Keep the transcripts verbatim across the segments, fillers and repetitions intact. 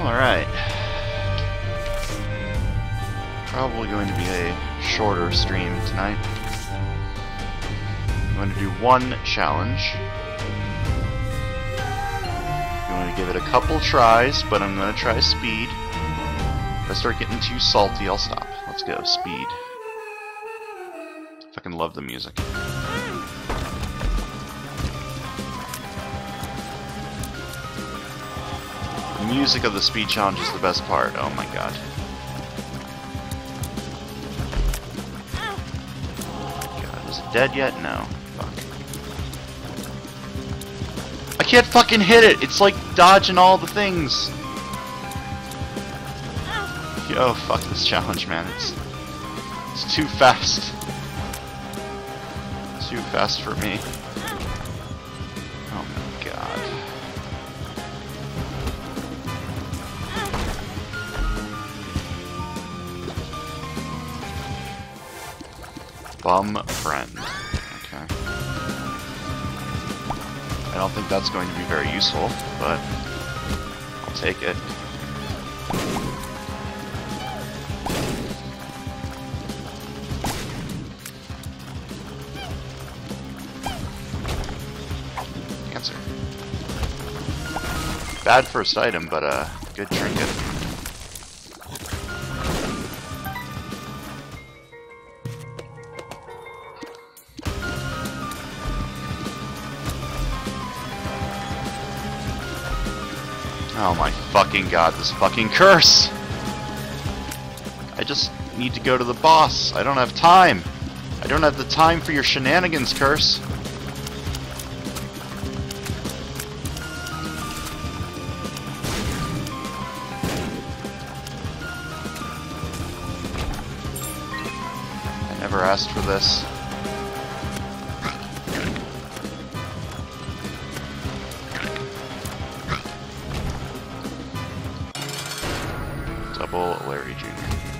Alright. Probably going to be a shorter stream tonight. I'm going to do one challenge. I'm going to give it a couple tries, but I'm going to try speed. If I start getting too salty, I'll stop. Let's go, speed. Fucking love the music. The music of the speed challenge is the best part. Oh my god. God, is it dead yet? No. Fuck. I can't fucking hit it! It's like dodging all the things! Yo, fuck this challenge, man. It's, it's too fast. It's too fast for me. Oh my god. Bum friend. Okay. I don't think that's going to be very useful, but I'll take it. Answer. Bad first item, but a uh, good trinket. Oh my fucking god, this fucking curse! I just need to go to the boss. I don't have time. I don't have the time for your shenanigans, curse. I never asked for this. Double Larry Junior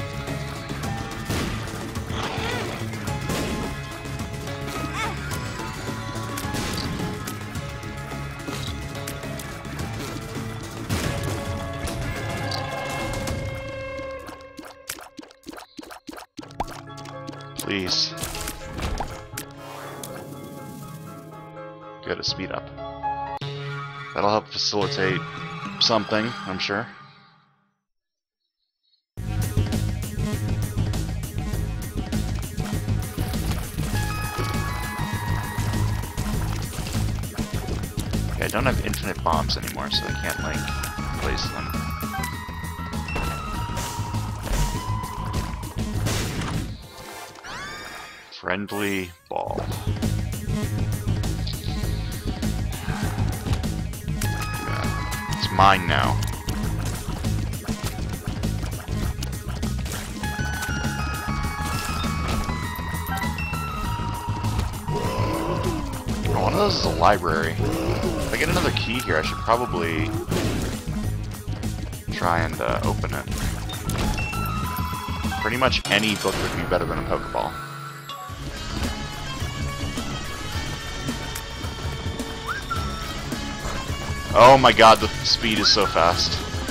Please. Good, a speed up. That'll help facilitate something, I'm sure. I don't have infinite bombs anymore, so I can't, like, place them. Friendly ball. Yeah. It's mine now. Oh, one of those is a library. If I get another key here, I should probably try and uh, open it. Pretty much any book would be better than a Pokeball. Oh my god, the speed is so fast.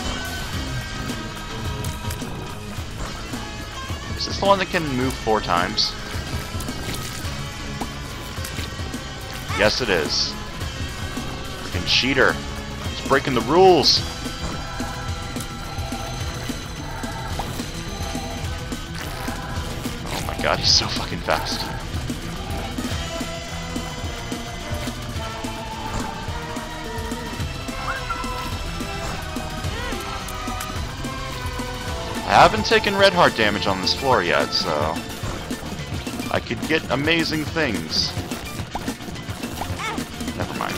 Is this the one that can move four times? Yes, it is. Freaking cheater. He's breaking the rules. Oh my god, he's so fucking fast. I haven't taken red heart damage on this floor yet, so I could get amazing things. Never mind.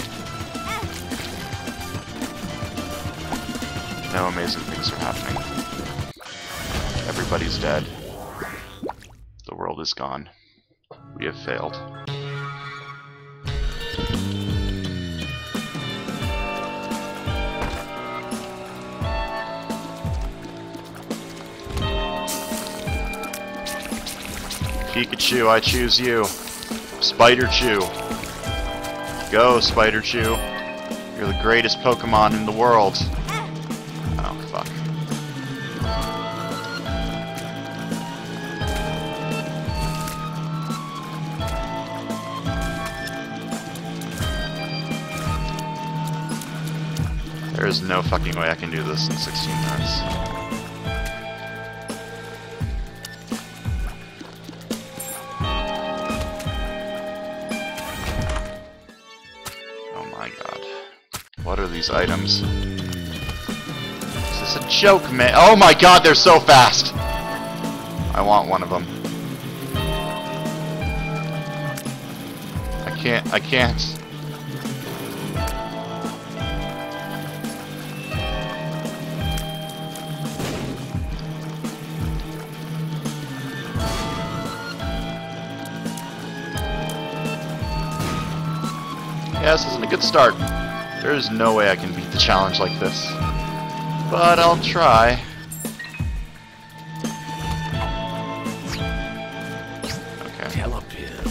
No amazing things are happening. Everybody's dead. The world is gone. We have failed. Pikachu, I choose you. Spider-Chew. Go, Spider-Chew. You're the greatest Pokemon in the world. Oh. There is no fucking way I can do this in sixteen minutes. Oh my god. What are these items? Is this a joke, man? Oh my god, they're so fast! I want one of them. I can't, I can't. Yeah, this isn't a good start. There is no way I can beat the challenge like this. But I'll try. Okay. Telepin.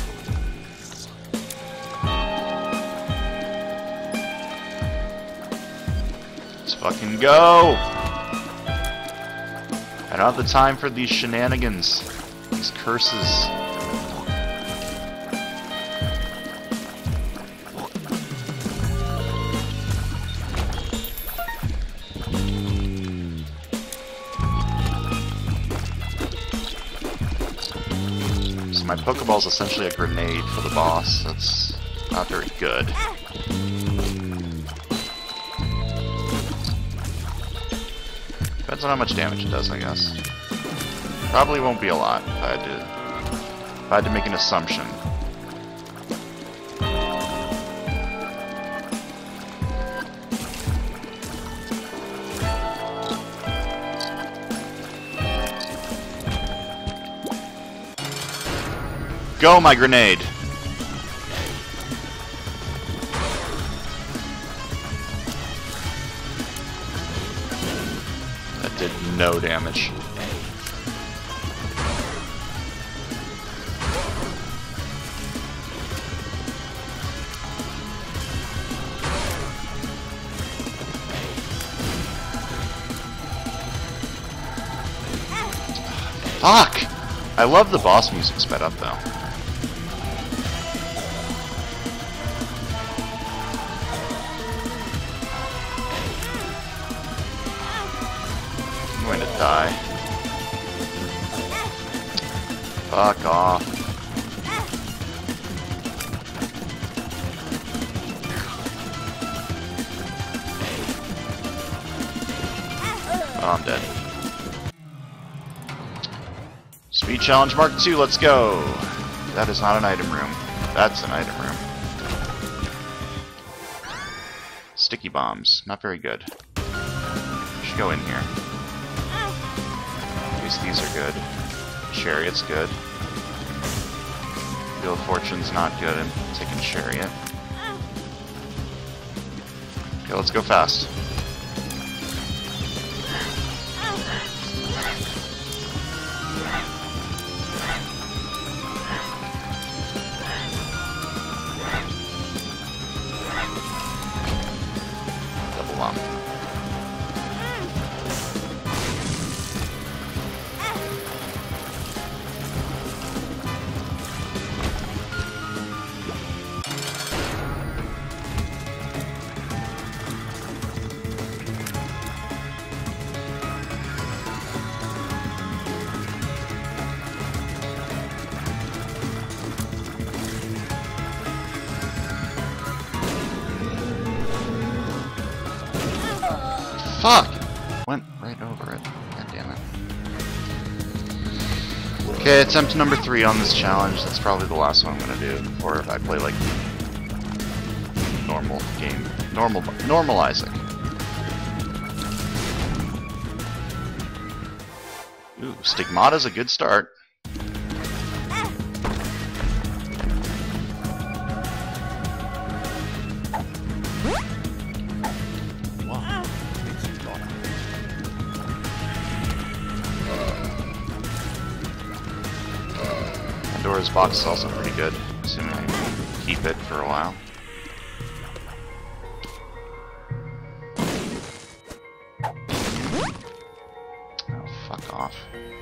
Let's fucking go! I don't have the time for these shenanigans. These curses. My Pokeball's essentially a grenade for the boss. That's not very good. Depends on how much damage it does, I guess. Probably won't be a lot if I had to, if I had to make an assumption. Go, my grenade! That did no damage. Fuck! I love the boss music sped up though. I'm going to die. Fuck off. Oh, I'm dead. Speed challenge mark two, let's go! That is not an item room. That's an item room. Sticky bombs, not very good. Should go in here. At least these are good. Chariot's good. Wheel of Fortune's not good. I'm taking Chariot. Okay, let's go fast. Double bomb. Fuck! Went right over it. God damn it. Okay, attempt number three on this challenge. That's probably the last one I'm gonna do before I play like normal game. Normal normal Isaac. Ooh, Stigmata's a good start. Pandora's box is also pretty good, assuming I can keep it for a while. Oh, fuck off.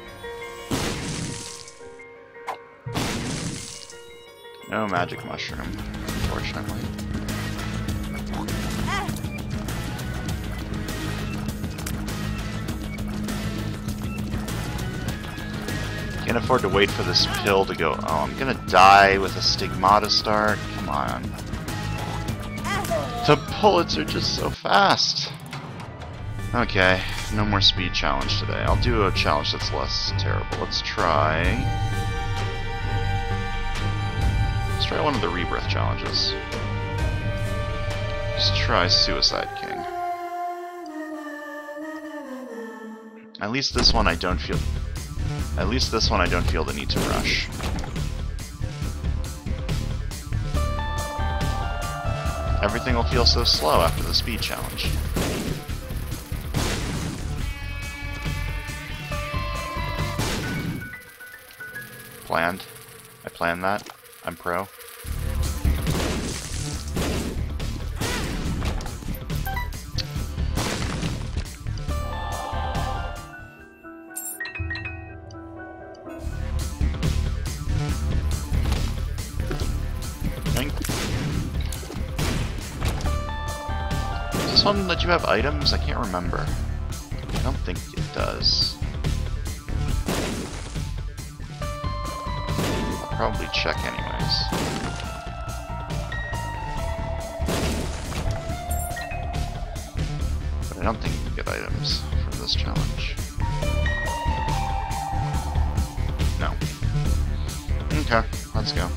No magic mushroom, unfortunately. Can't afford to wait for this pill to go. Oh, I'm gonna die with a stigmata start. Come on. The bullets are just so fast. Okay, no more speed challenge today. I'll do a challenge that's less terrible. Let's try... Let's try one of the rebirth challenges. Let's try Suicide King. At least this one I don't feel... At least this one I don't feel the need to rush. Everything will feel so slow after the speed challenge. Planned. I planned that. I'm pro. Is this one that you have items? I can't remember. I don't think it does. I'll probably check anyways. But I don't think you can get items for this challenge. No. Okay, let's go.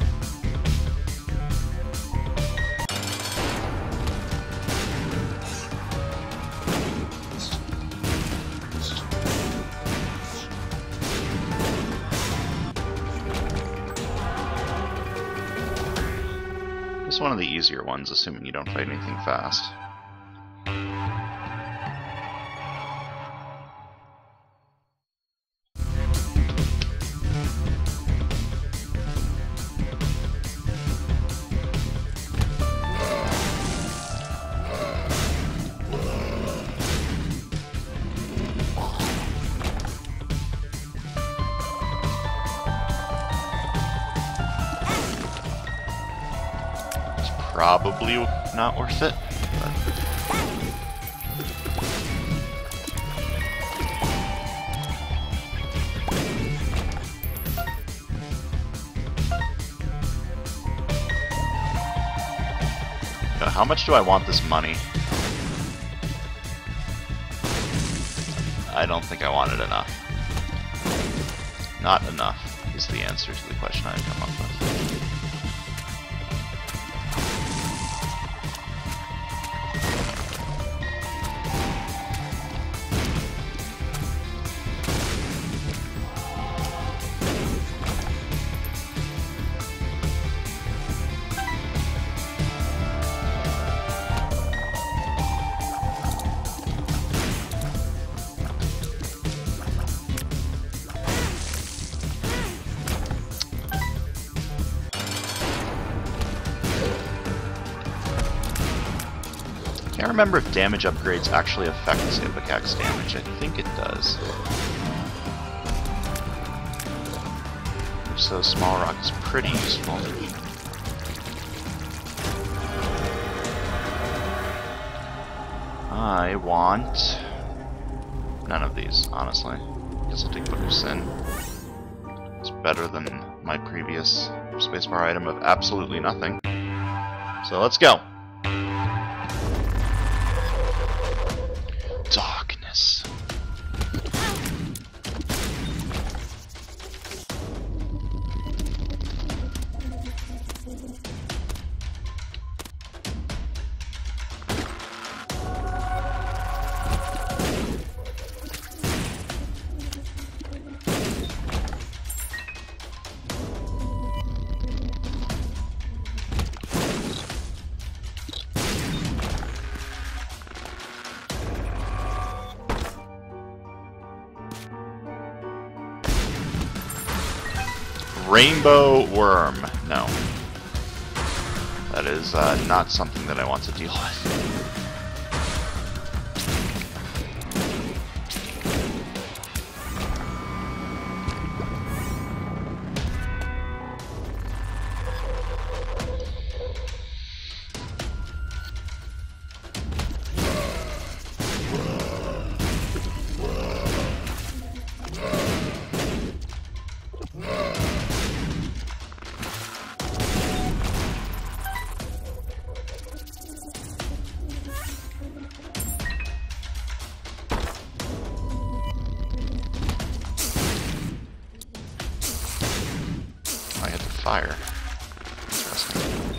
It's one of the easier ones, assuming you don't fight anything fast. Probably not worth it, but... Uh, how much do I want this money? I don't think I want it enough. Not enough is the answer to the question I've come up with. I can't remember if damage upgrades actually affect Ipecax damage. I think it does. If so, Small Rock is pretty useful. I want none of these, honestly. Guess I'll take Book of Sin. It's better than my previous spacebar item of absolutely nothing. So let's go! Darkness. Rainbow Worm. No. That is uh, not something that I want to deal with. fire. Interesting.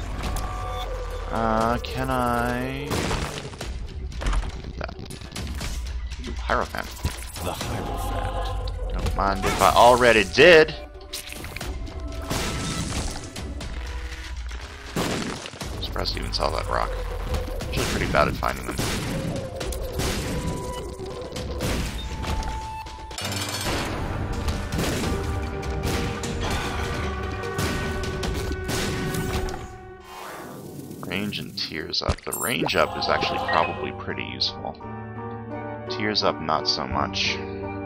Uh, can I... get that? Ooh, Hierophant. The Hierophant. Don't mind if I already did. I'm surprised I even saw that rock. Usually pretty bad at finding them. Range and tears up. The range up is actually probably pretty useful. Tears up, not so much.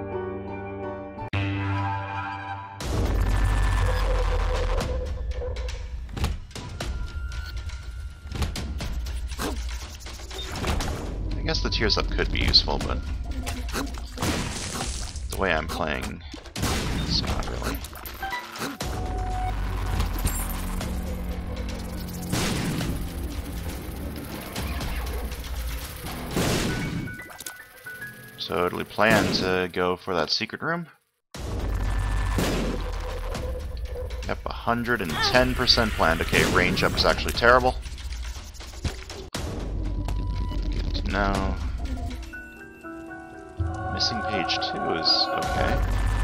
I guess the tears up could be useful, but the way I'm playing, it's not really. Totally plan to go for that secret room. Yep, one hundred ten percent planned. Okay, range up is actually terrible. Good to know. Missing page two is okay.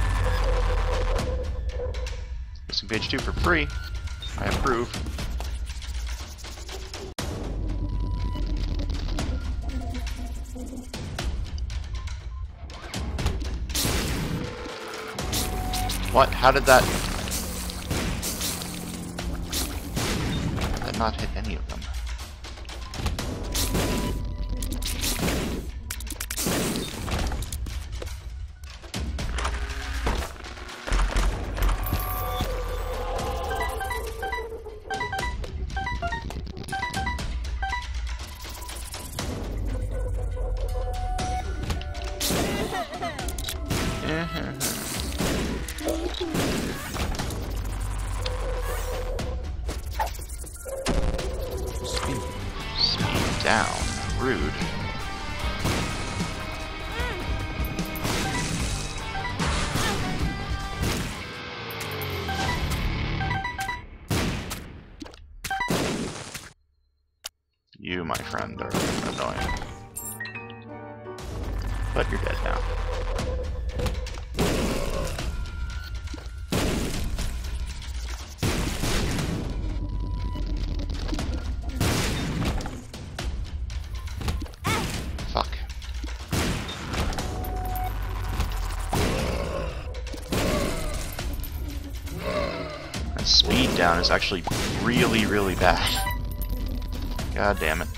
Missing page two for free. I approve. What? How did that... Did that not hit any of them? Down. Rude. You, my friend, are annoying. But you're dead now. Speed down is actually really, really bad. God damn it.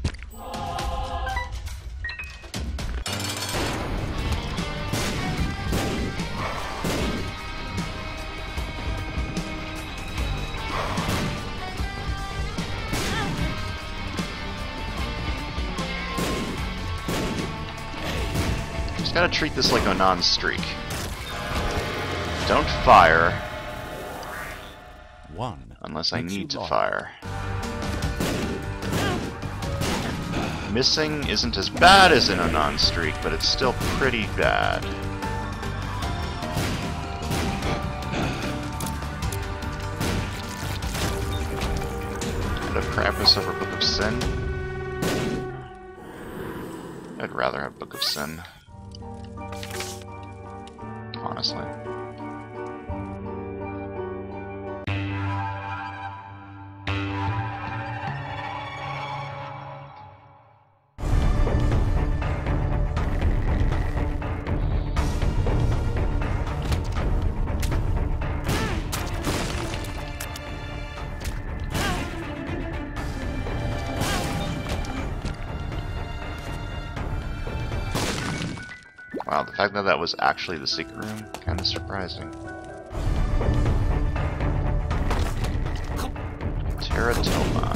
Just gotta treat this like a non-streak. Don't fire. One. Unless I need to fire. Missing isn't as bad as in a non-streak, but it's still pretty bad. I'd have Krampus over Book of Sin. I'd rather have Book of Sin. Honestly. Wow, the fact that that was actually the secret room, kind of surprising. Teratoma.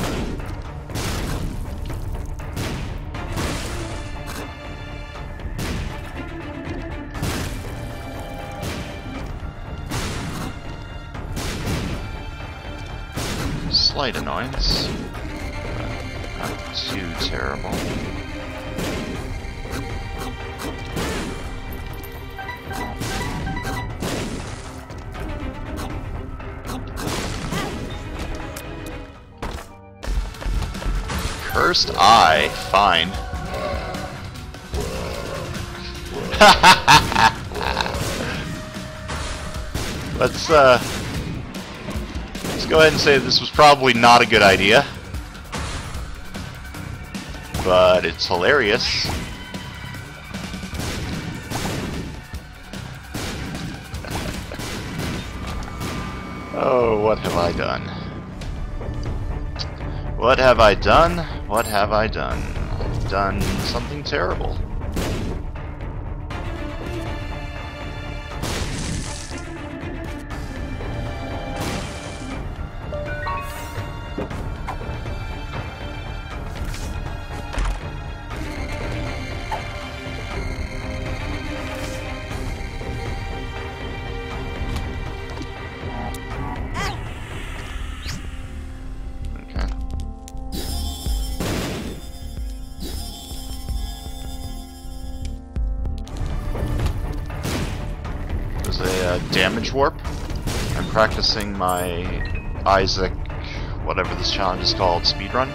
Slight annoyance, but not too terrible. First eye, fine. let's uh, let's go ahead and say this was probably not a good idea, but it's hilarious. Oh, what have I done? What have I done? What have I done? I've done something terrible. Damage warp. I'm practicing my Isaac, whatever this challenge is called, speedrun.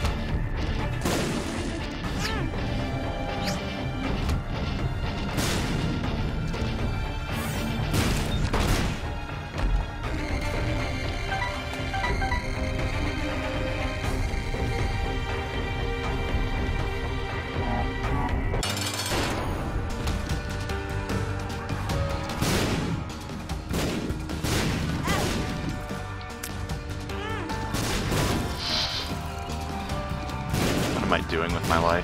What am I doing with my life?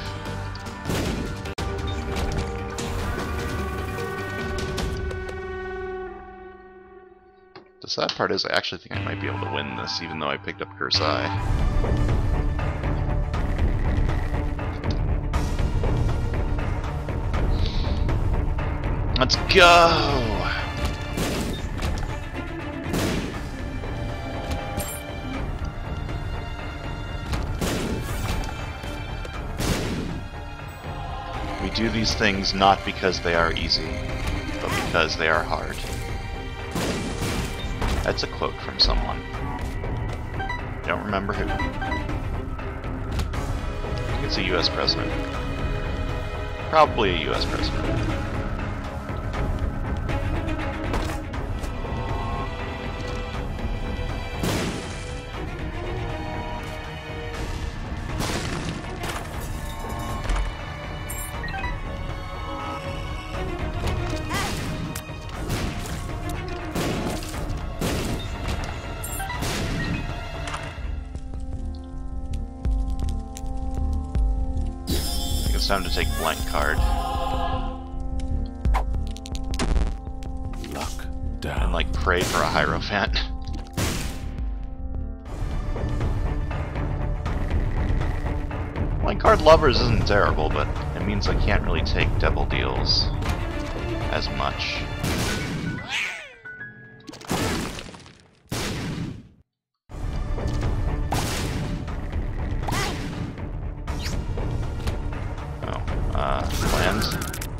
The sad part is I actually think I might be able to win this, even though I picked up Curse Eye. Let's go! We do these things not because they are easy, but because they are hard. That's a quote from someone. Don't remember who. I think it's a U S president. Probably a U S president. It's time to take blank card. Luck down. And like pray for a Hierophant. Blank card Lovers isn't terrible, but it means I can't really take Devil Deals as much. Uh, plans.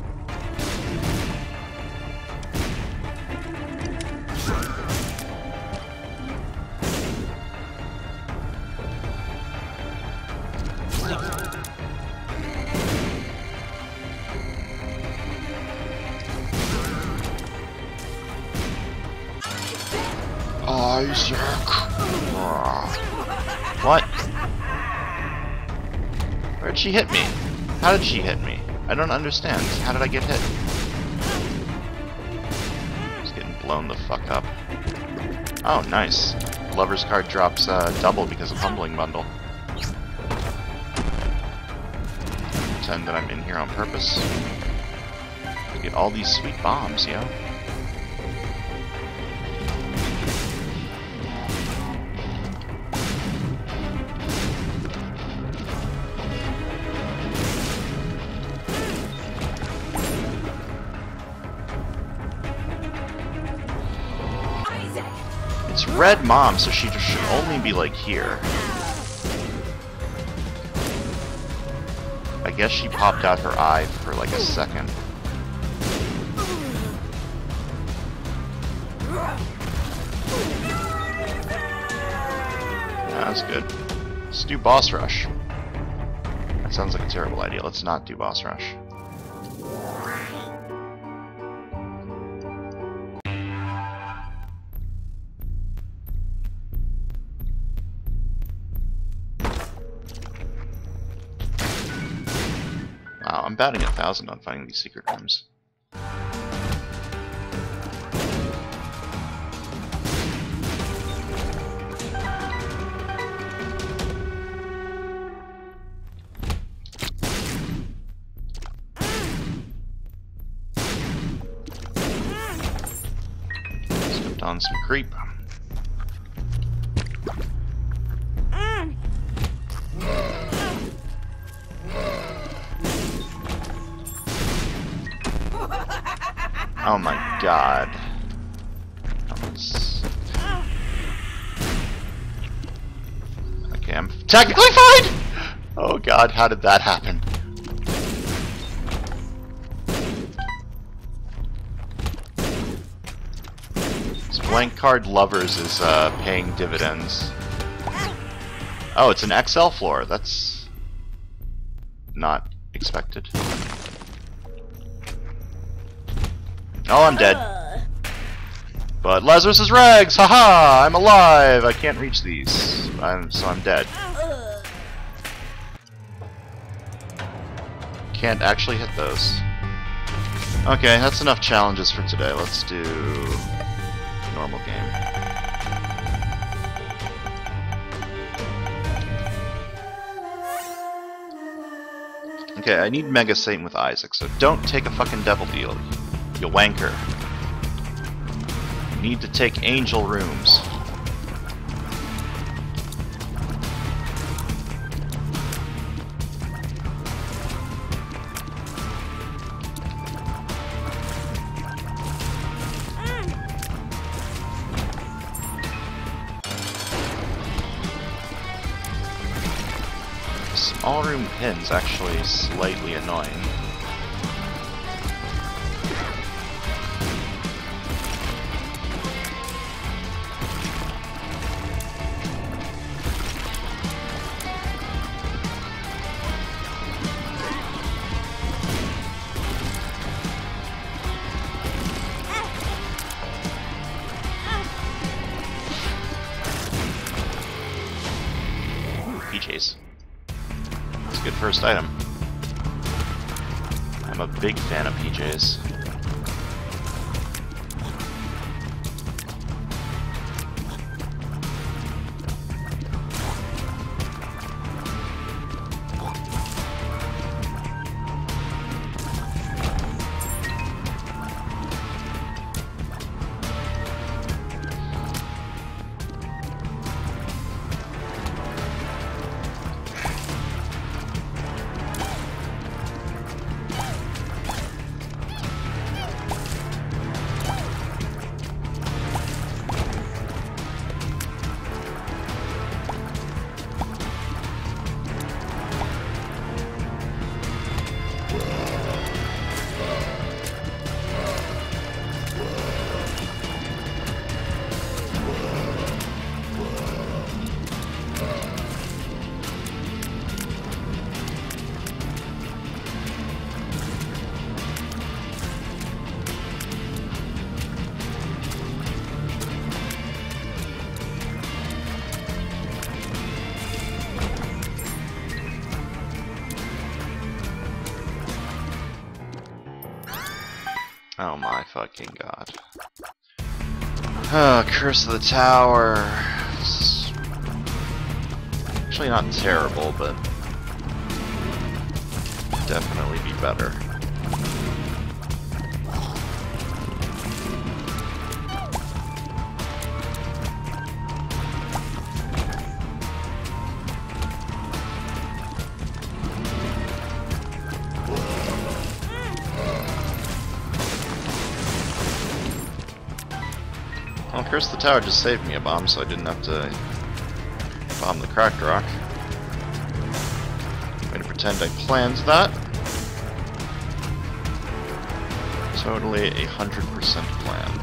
Isaac. What? Where'd she hit me? How did she hit me? I don't understand. How did I get hit? Just getting blown the fuck up. Oh, nice. Lover's card drops uh, double because of Humbling Bundle. Pretend that I'm in here on purpose. To get all these sweet bombs, yo. It's Red Mom, so she just should only be like here. I guess she popped out her eye for like a second. Yeah, that's good. Let's do boss rush. sounds like a terrible idea. Let's not do boss rush. Wow, I'm batting a thousand on finding these secret rooms. Stepped on some creep. Oh my god. That was... Okay, I'm technically fine! Oh god, how did that happen? This blank card lovers is uh, paying dividends. Oh, it's an X L floor. That's not expected. Oh, I'm dead. But Lazarus's rags! Haha! I'm alive! I can't reach these. I'm, so I'm dead. Can't actually hit those. Okay, that's enough challenges for today. Let's do normal game. Okay, I need Mega Satan with Isaac, so don't take a fucking devil deal. You wanker. You need to take angel rooms. Small room pin's actually slightly annoying. P Js. That's a good first item. I'm a big fan of P Js. Oh my fucking god. Oh, Curse of the Tower. It's actually not terrible, but definitely be better. Well, Curse of the Tower just saved me a bomb, so I didn't have to bomb the Cracked Rock. I'm going to pretend I planned that. Totally a hundred percent planned.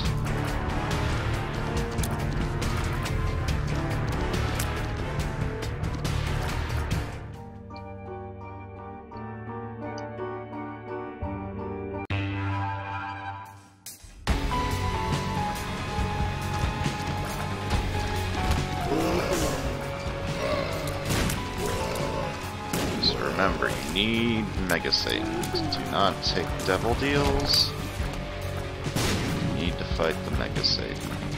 remember, you need Mega Satans. Do not take devil deals. You need to fight the Mega Satan.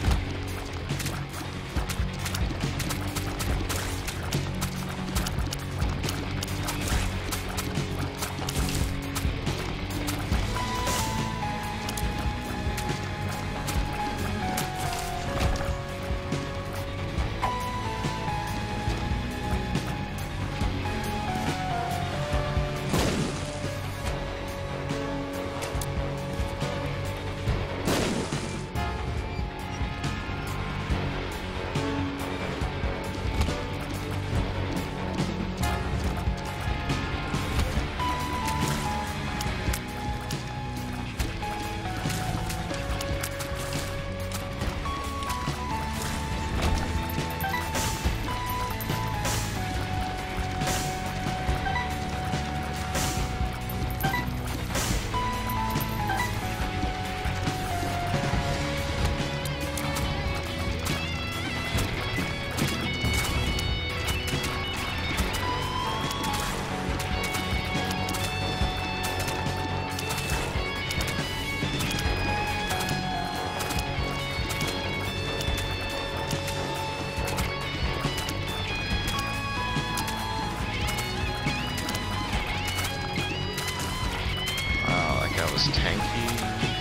Was tanky.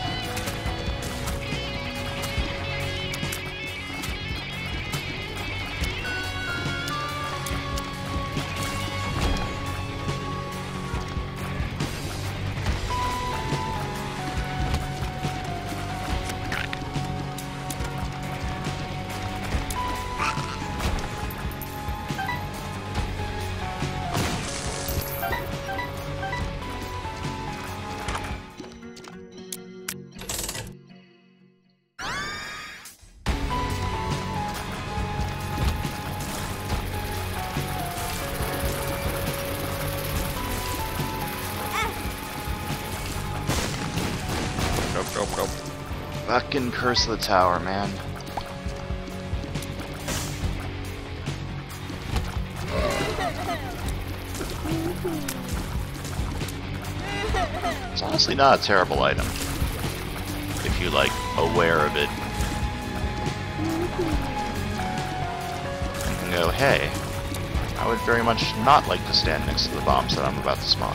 Nope, nope. Fucking Curse of the Tower, man. It's honestly not a terrible item, if you like aware of it. You can go, hey, I would very much not like to stand next to the bombs that I'm about to spawn.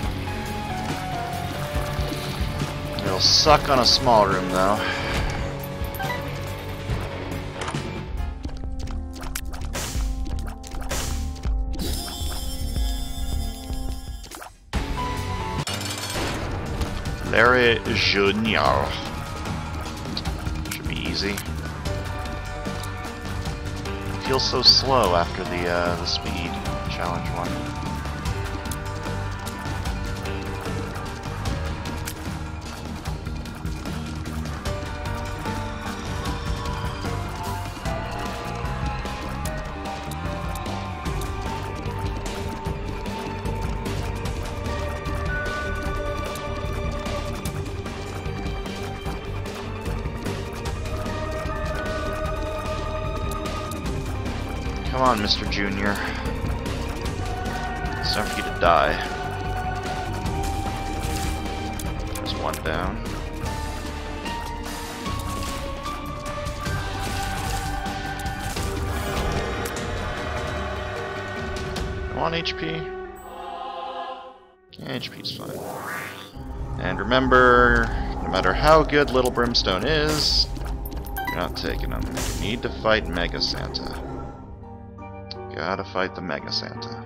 It'll suck on a small room, though. Larry Junior Should be easy. Feels so slow after the uh, the speed challenge one. Come on, Mister Junior It's time for you to die. There's one down. I want H P. Yeah, H P's fine. And remember, no matter how good Little Brimstone is, you're not taking him. You need to fight Mega Santa. Gotta fight the Mega Santa.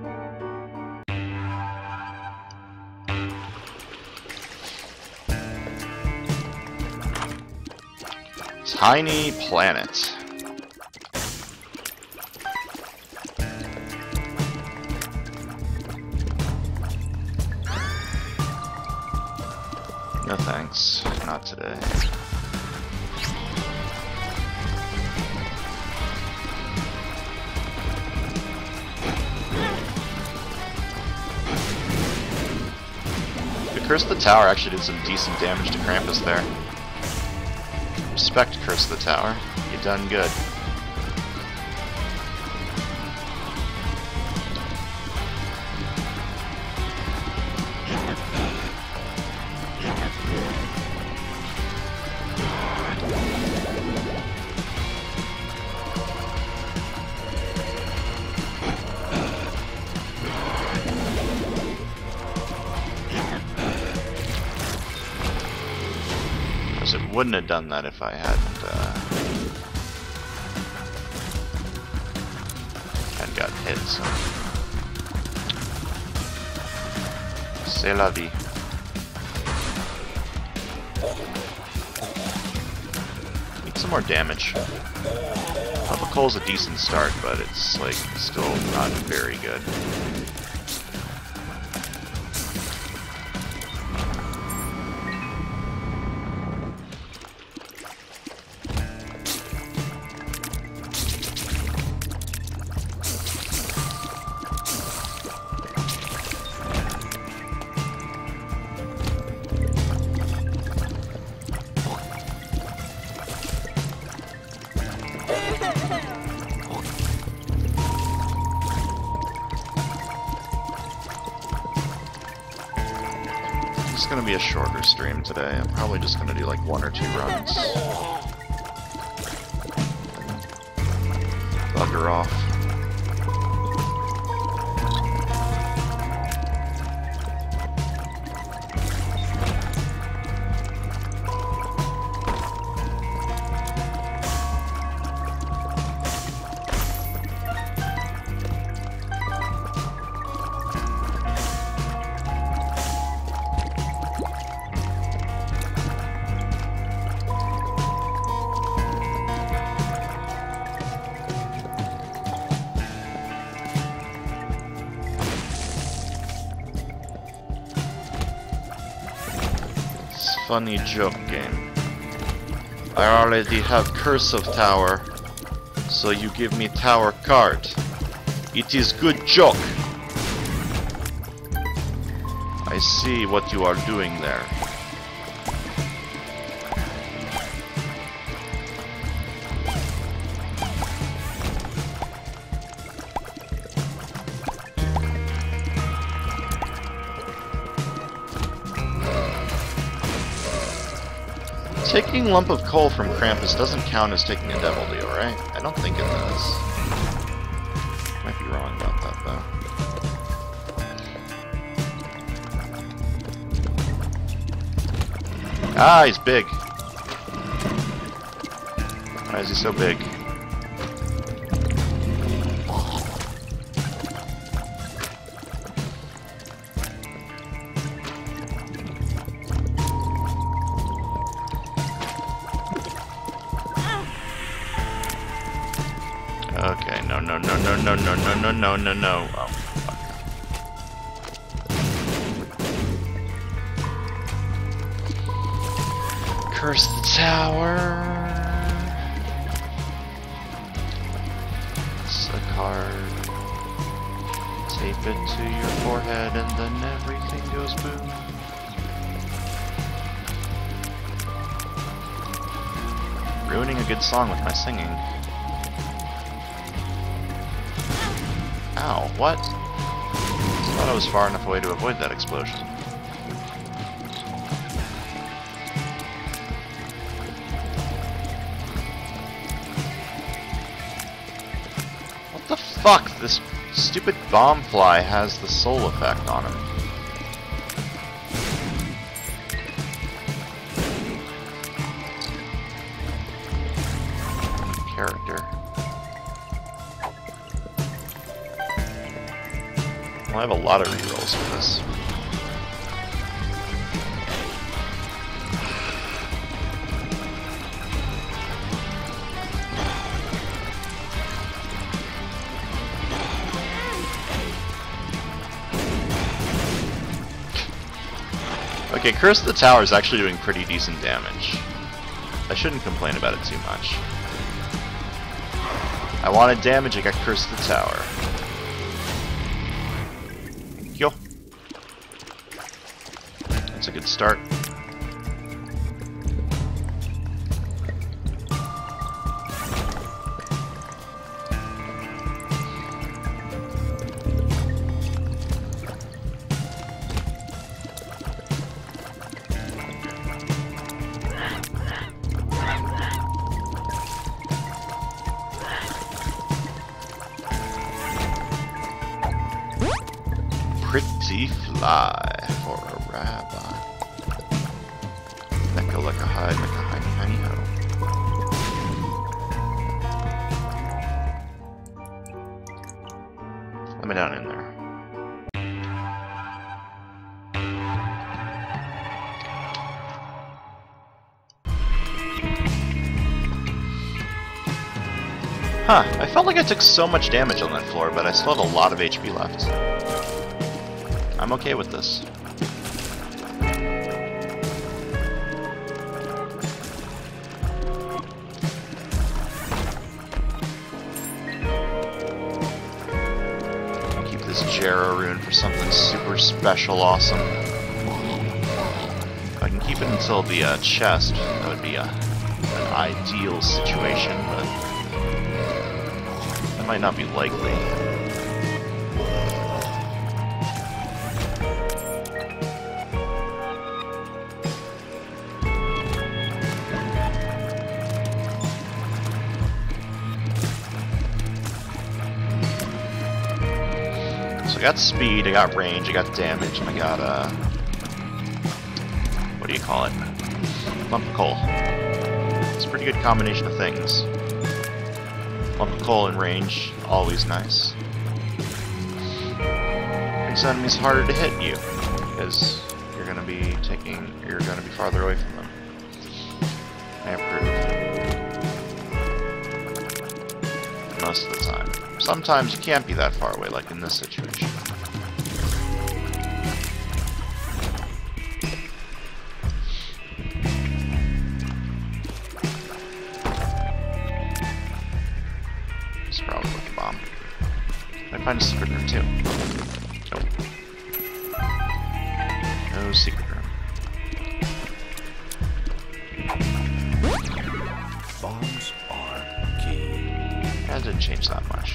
Tiny Planet. No thanks, not today. Curse of the Tower actually did some decent damage to Krampus there. Respect, Curse of the Tower. You done good. wouldn't have done that if I hadn't, uh, hadn't got hit, so. C'est la vie. Need some more damage. Cole's a decent start, but it's, like, still not very good. It's gonna be a shorter stream today. I'm probably just gonna do like one or two runs. Bugger off. Funny joke game. I already have Curse of Tower, so you give me Tower card. It is good joke. I see what you are doing there. Taking Lump of Coal from Krampus doesn't count as taking a Devil Deal, right? I don't think it does. Might be wrong about that, though. Ah, he's big. Why is he so big? Okay, no, no, no, no, no, no, no, no, no, no, no. Oh, fuck. Curse the tower. It's a card. Tape it to your forehead and then everything goes boom. Ruining a good song with my singing. Ow, what? I thought I was far enough away to avoid that explosion. What the fuck? This stupid bomb fly has the soul effect on him. Character. Well, I have a lot of rerolls for this. Okay, Curse of the Tower is actually doing pretty decent damage. I shouldn't complain about it too much. I wanted damage, I got Curse of the Tower. Yo. That's a good start. Pretty fly for a rabbi. Mecha like a hide, mecha hide. Let me down in there. Huh, I felt like I took so much damage on that floor, but I still have a lot of H P left. I'm okay with this. Keep this Jera rune for something super special awesome. If I can keep it until the uh, chest, that would be a, an ideal situation, but that might not be likely. So I got speed, I got range, I got damage, and I got, uh... what do you call it? Lump of coal. It's a pretty good combination of things. Lump of coal and range, always nice. Makes enemies harder to hit you, because you're gonna be taking, you're gonna be farther away from them. I approve. Most of the time. Sometimes you can't be that far away, like in this situation. It's probably like a bomb. Can I find a secret room too? Nope. No secret room. Bombs are key. That didn't change that much.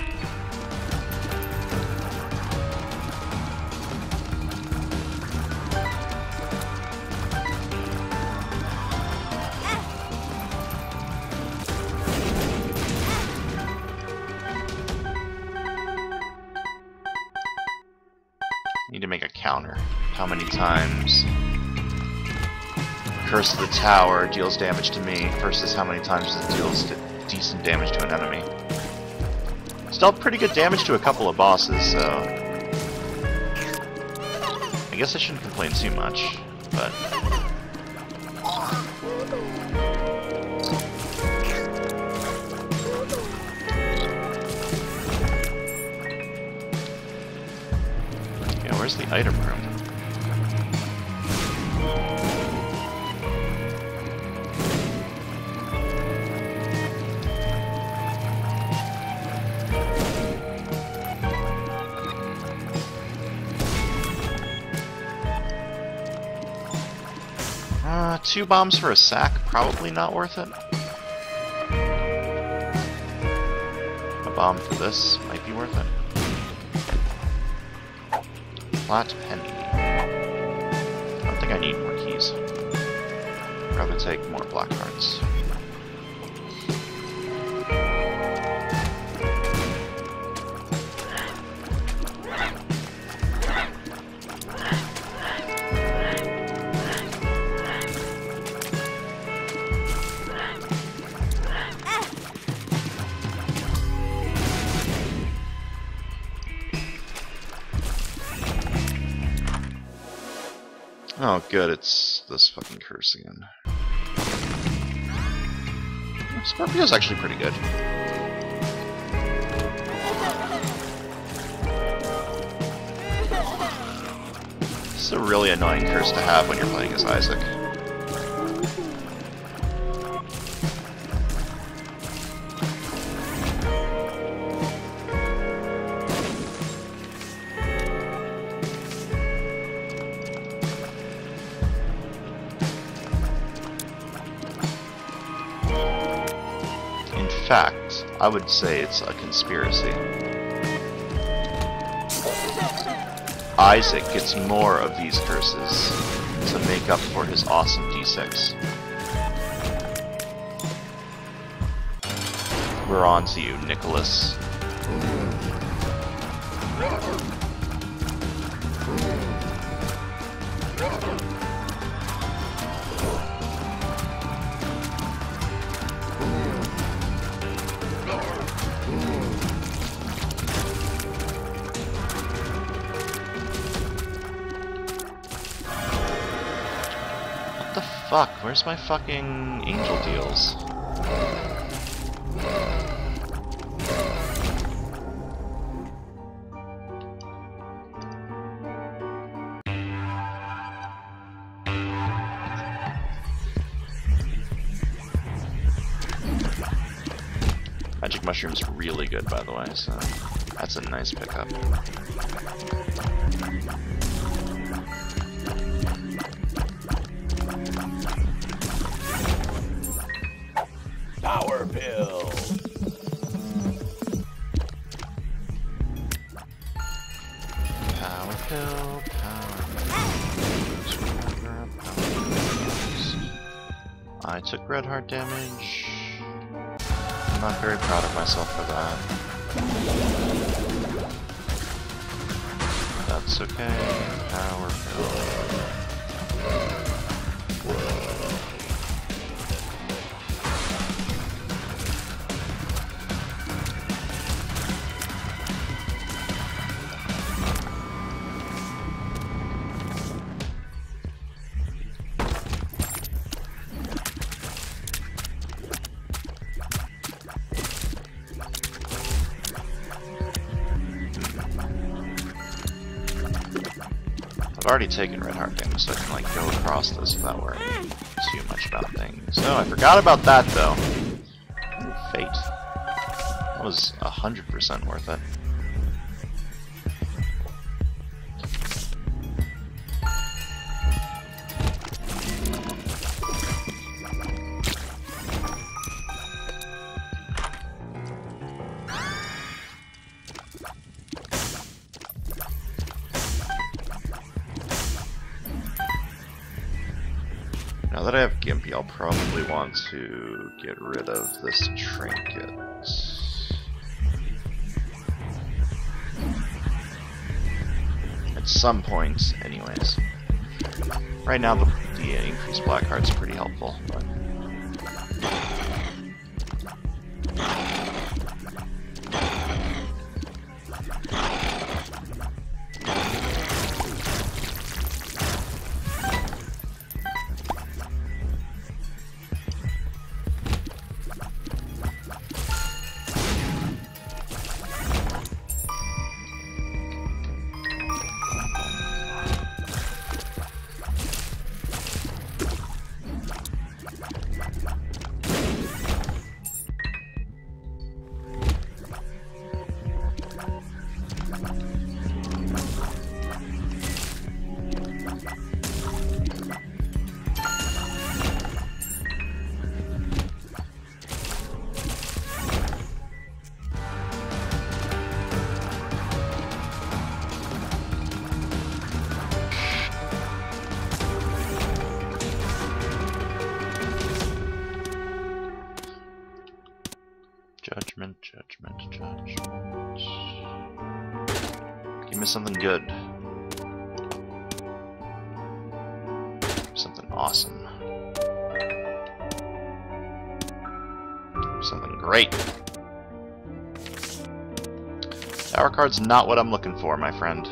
Need to make a counter. How many times Curse of the Tower deals damage to me versus how many times it deals decent damage to an enemy. Still pretty good damage to a couple of bosses, so I guess I shouldn't complain too much, but yeah, where's the item room? Uh, two bombs for a sack, probably not worth it. A bomb for this might be worth it. Flat penny. I don't think I need more keys. I'd rather take more black hearts. Oh, good, it's this fucking curse again. Scorpio's actually pretty good. This is a really annoying curse to have when you're playing as Isaac. In fact, I would say it's a conspiracy. Isaac gets more of these curses to make up for his awesome D six. We're on to you, Nicholas. Fuck, where's my fucking angel deals? Magic Mushroom's really good, by the way, so that's a nice pickup. Power pill. Power pill, power pills. Power pills. I took red heart damage. I'm not very proud of myself for that. That's okay. Power pill. I've already taken red heart damage, so I can like go across this without worrying too much about things. No, I forgot about that though. Ooh, fate. That was a hundred percent worth it. Now that I have Gimpy, I'll probably want to get rid of this trinket. At some point, anyways. Right now, the, the uh, increased black heart's pretty helpful, but... Judgment, judgment, judgment. Give me something good. Something awesome. Something great. Tower card's not what I'm looking for, my friend.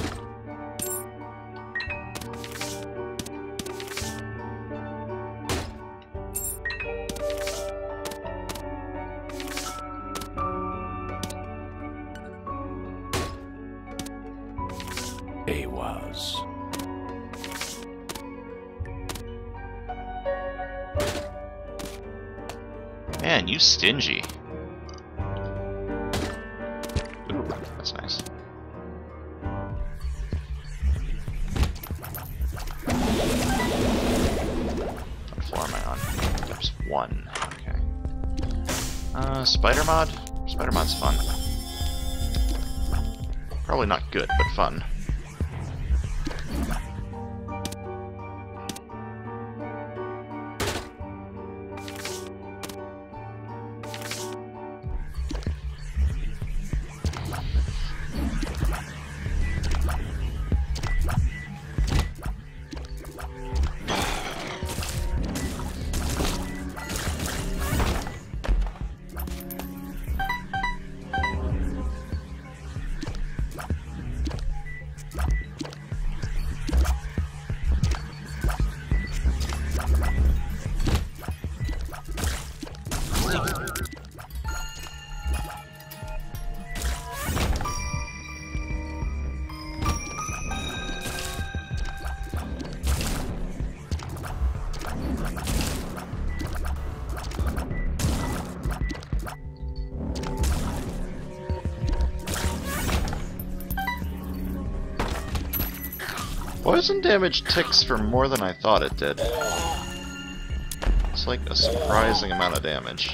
A was. Man, you stingy. Ooh, that's nice. What floor am I on? There's one. Okay. Uh, Spider Mod? Spider Mod's fun. Probably not good, but fun. Poison damage ticks for more than I thought it did. It's like a surprising amount of damage.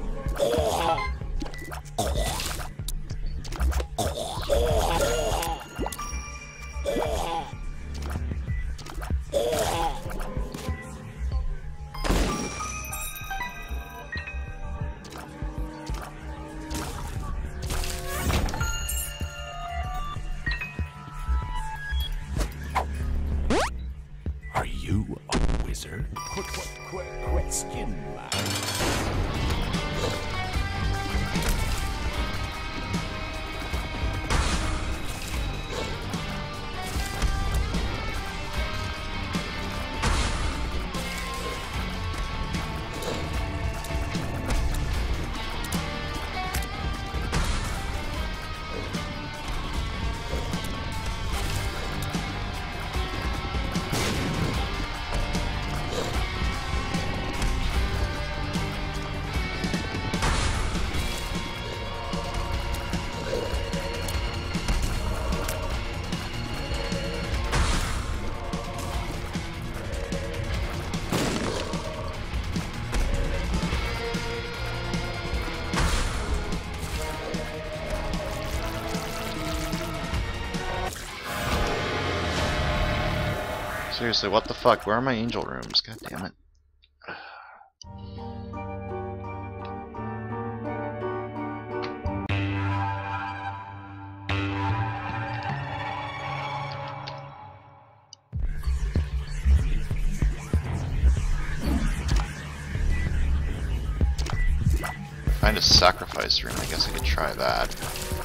Are you a wizard? Quick, quick, quick, quick skin line. Seriously, what the fuck? Where are my angel rooms? God damn it. Find a sacrifice room, I guess I could try that.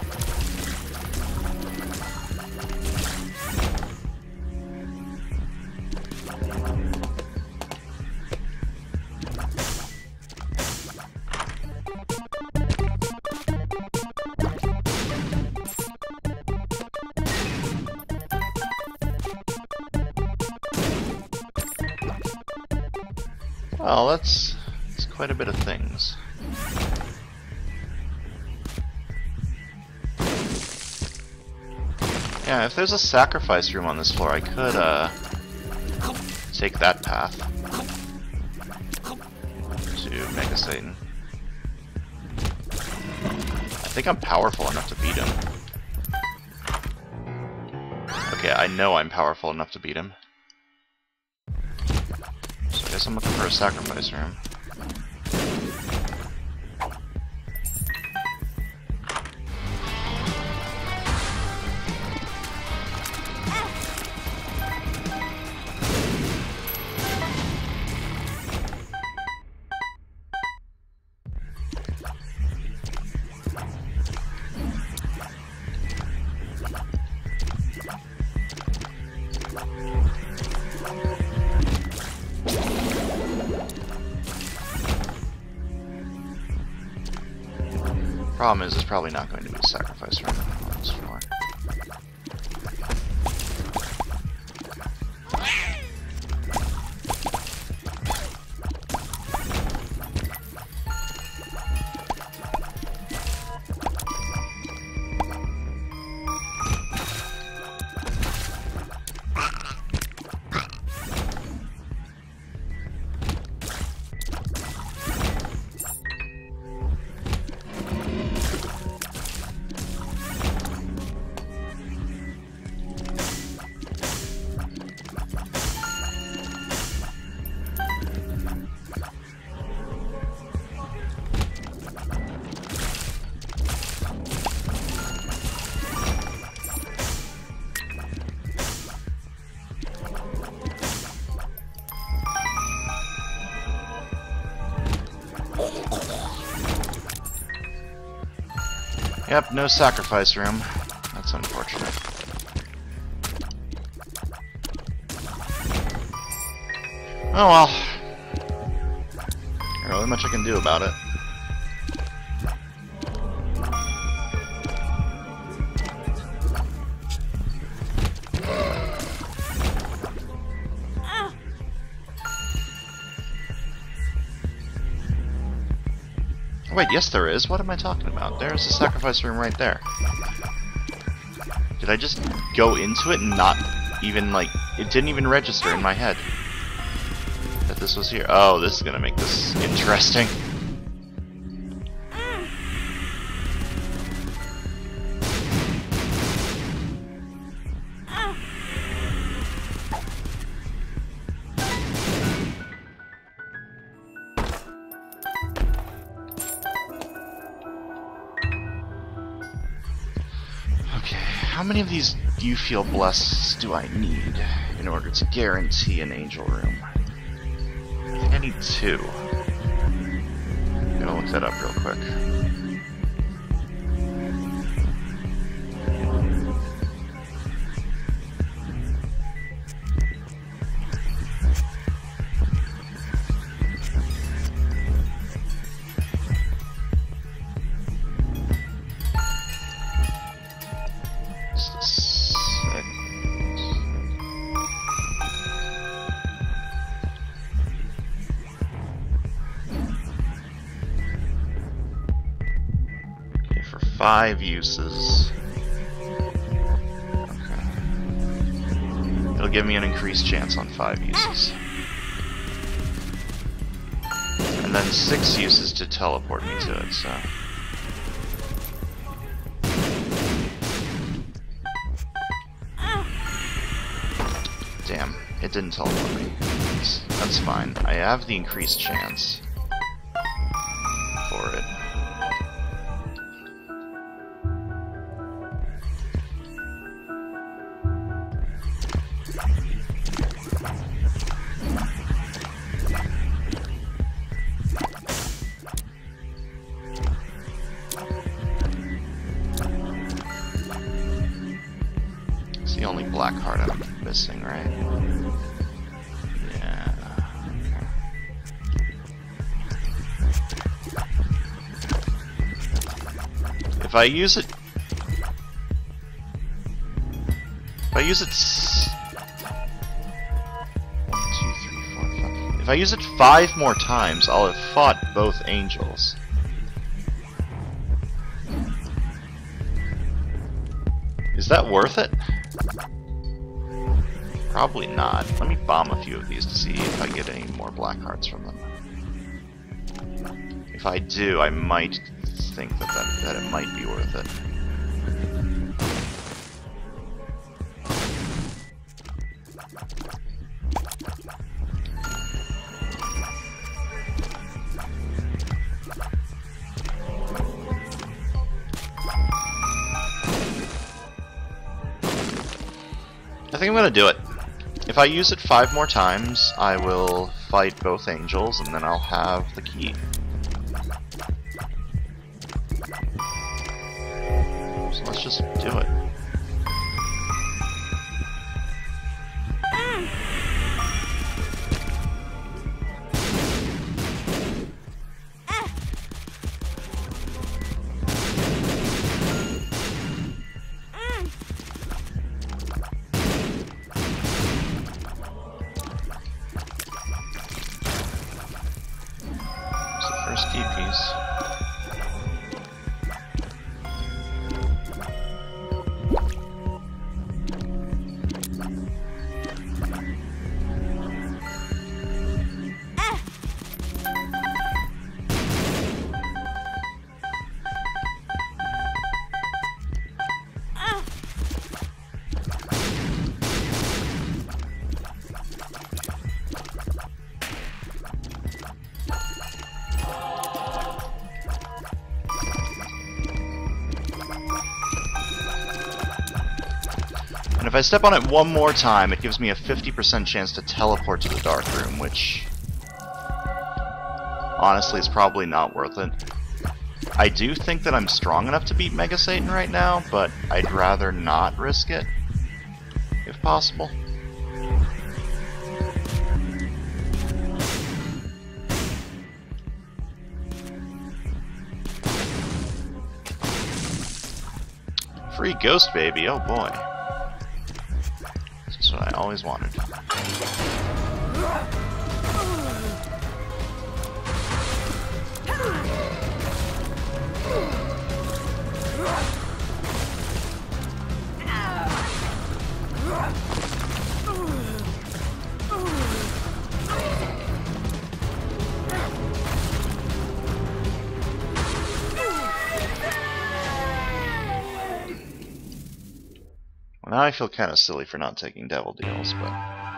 Well, that's, that's quite a bit of things. Yeah, if there's a sacrifice room on this floor, I could, uh, take that path to Mega Satan. I think I'm powerful enough to beat him. Okay, I know I'm powerful enough to beat him. So I guess I'm looking for a sacrifice room. Problem is, there's probably not going to be a sacrifice room on this floor. Yep, no sacrifice room. That's unfortunate. Oh well. Not really much I can do about it. Wait, yes there is. What am I talking about? There's a sacrifice room right there. Did I just go into it and not even, like, it didn't even register in my head that this was here. Oh, this is gonna make this interesting. How many of these do you feel blessed do I need in order to guarantee an angel room? I think I need two. I'm gonna look that up real quick. Five uses. Okay. It'll give me an increased chance on five uses. And then six uses to teleport me to it, so. Damn, it didn't teleport me. That's, that's fine. I have the increased chance for it. The only black heart I'm missing, right? Yeah. Okay. If I use it, if I use it, s one, two, three, four, five. If I use it five more times, I'll have fought both angels. Is that worth it? Probably not. Let me bomb a few of these to see if I get any more black hearts from them. If I do, I might think that, that, that it might be worth it. I think I'm gonna do it. If I use it five more times, I will fight both angels, and then I'll have the key. So let's just do it. Key piece. And if I step on it one more time, it gives me a fifty percent chance to teleport to the dark room, which honestly is probably not worth it. I do think that I'm strong enough to beat Mega Satan right now, but I'd rather not risk it, if possible. Free Ghost Baby, oh boy. This is what I always wanted. Well, now I feel kind of silly for not taking Devil Deals, but...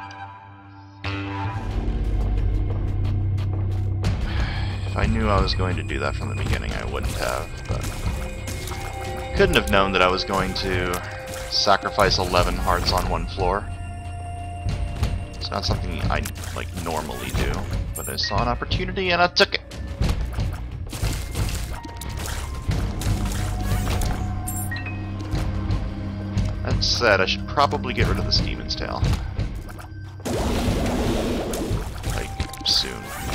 If I knew I was going to do that from the beginning, I wouldn't have, but... Couldn't have known that I was going to sacrifice eleven hearts on one floor. It's not something I, like, normally do, but I saw an opportunity and I took it! That said, I should probably get rid of this Demon's Tail. Like, soon.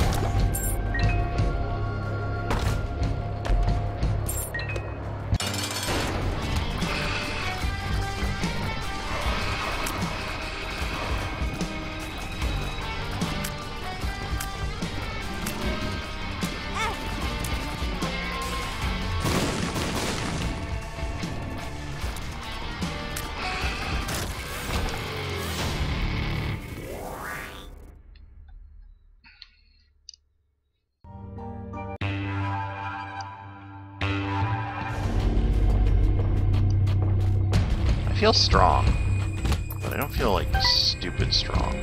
I feel strong, but I don't feel like stupid strong.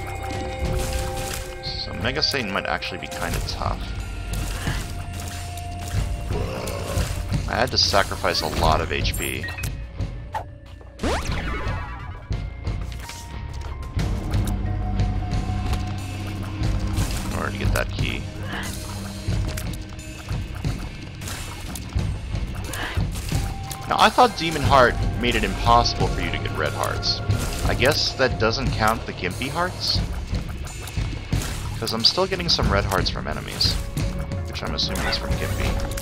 So Mega Satan might actually be kind of tough. I had to sacrifice a lot of H P. In order to get that key. Now, I thought Demon Heart made it impossible for you to get red hearts. I guess that doesn't count the Gimpy hearts? Because I'm still getting some red hearts from enemies, which I'm assuming is from Gimpy.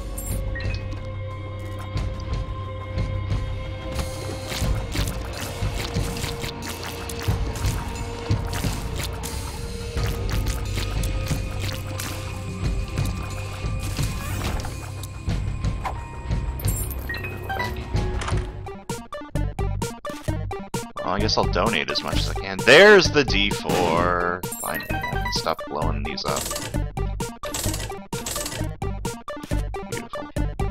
Well, I guess I'll donate as much as I can. There's the D four! Finally, I can stop blowing these up. Beautiful.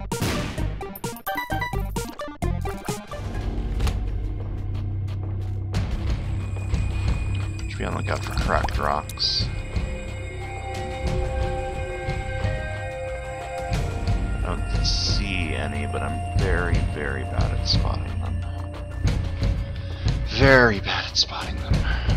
Should be on the lookout for cracked rocks. I don't see any, but I'm very, very bad at spotting them. Very bad at spotting them.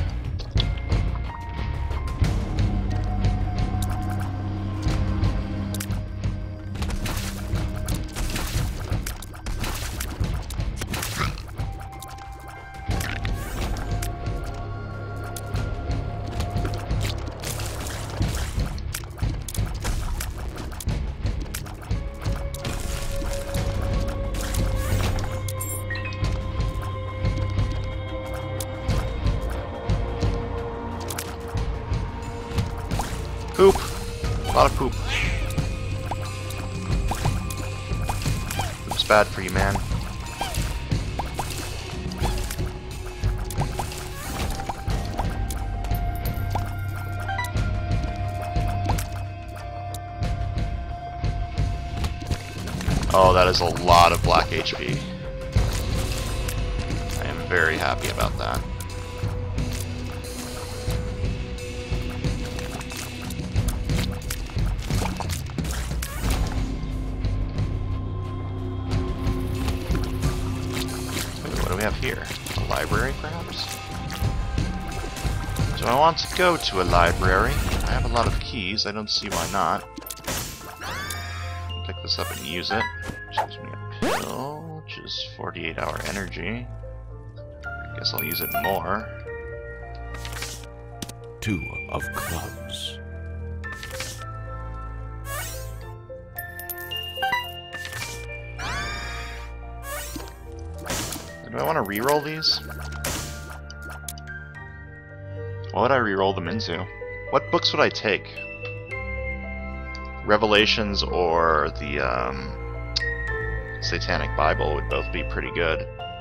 Poop. A lot of poop. Poop's bad for you, man. Oh, that is a lot of black H P. I am very happy about that. What do we have here? A library, perhaps? Do I want to go to a library? I have a lot of keys. I don't see why not. Pick this up and use it. Which gives me a pill, which is forty-eight hour energy. Guess I'll use it more. Two of clubs. Do I want to reroll these? What would I reroll them into? What books would I take? Revelations or the um, Satanic Bible would both be pretty good.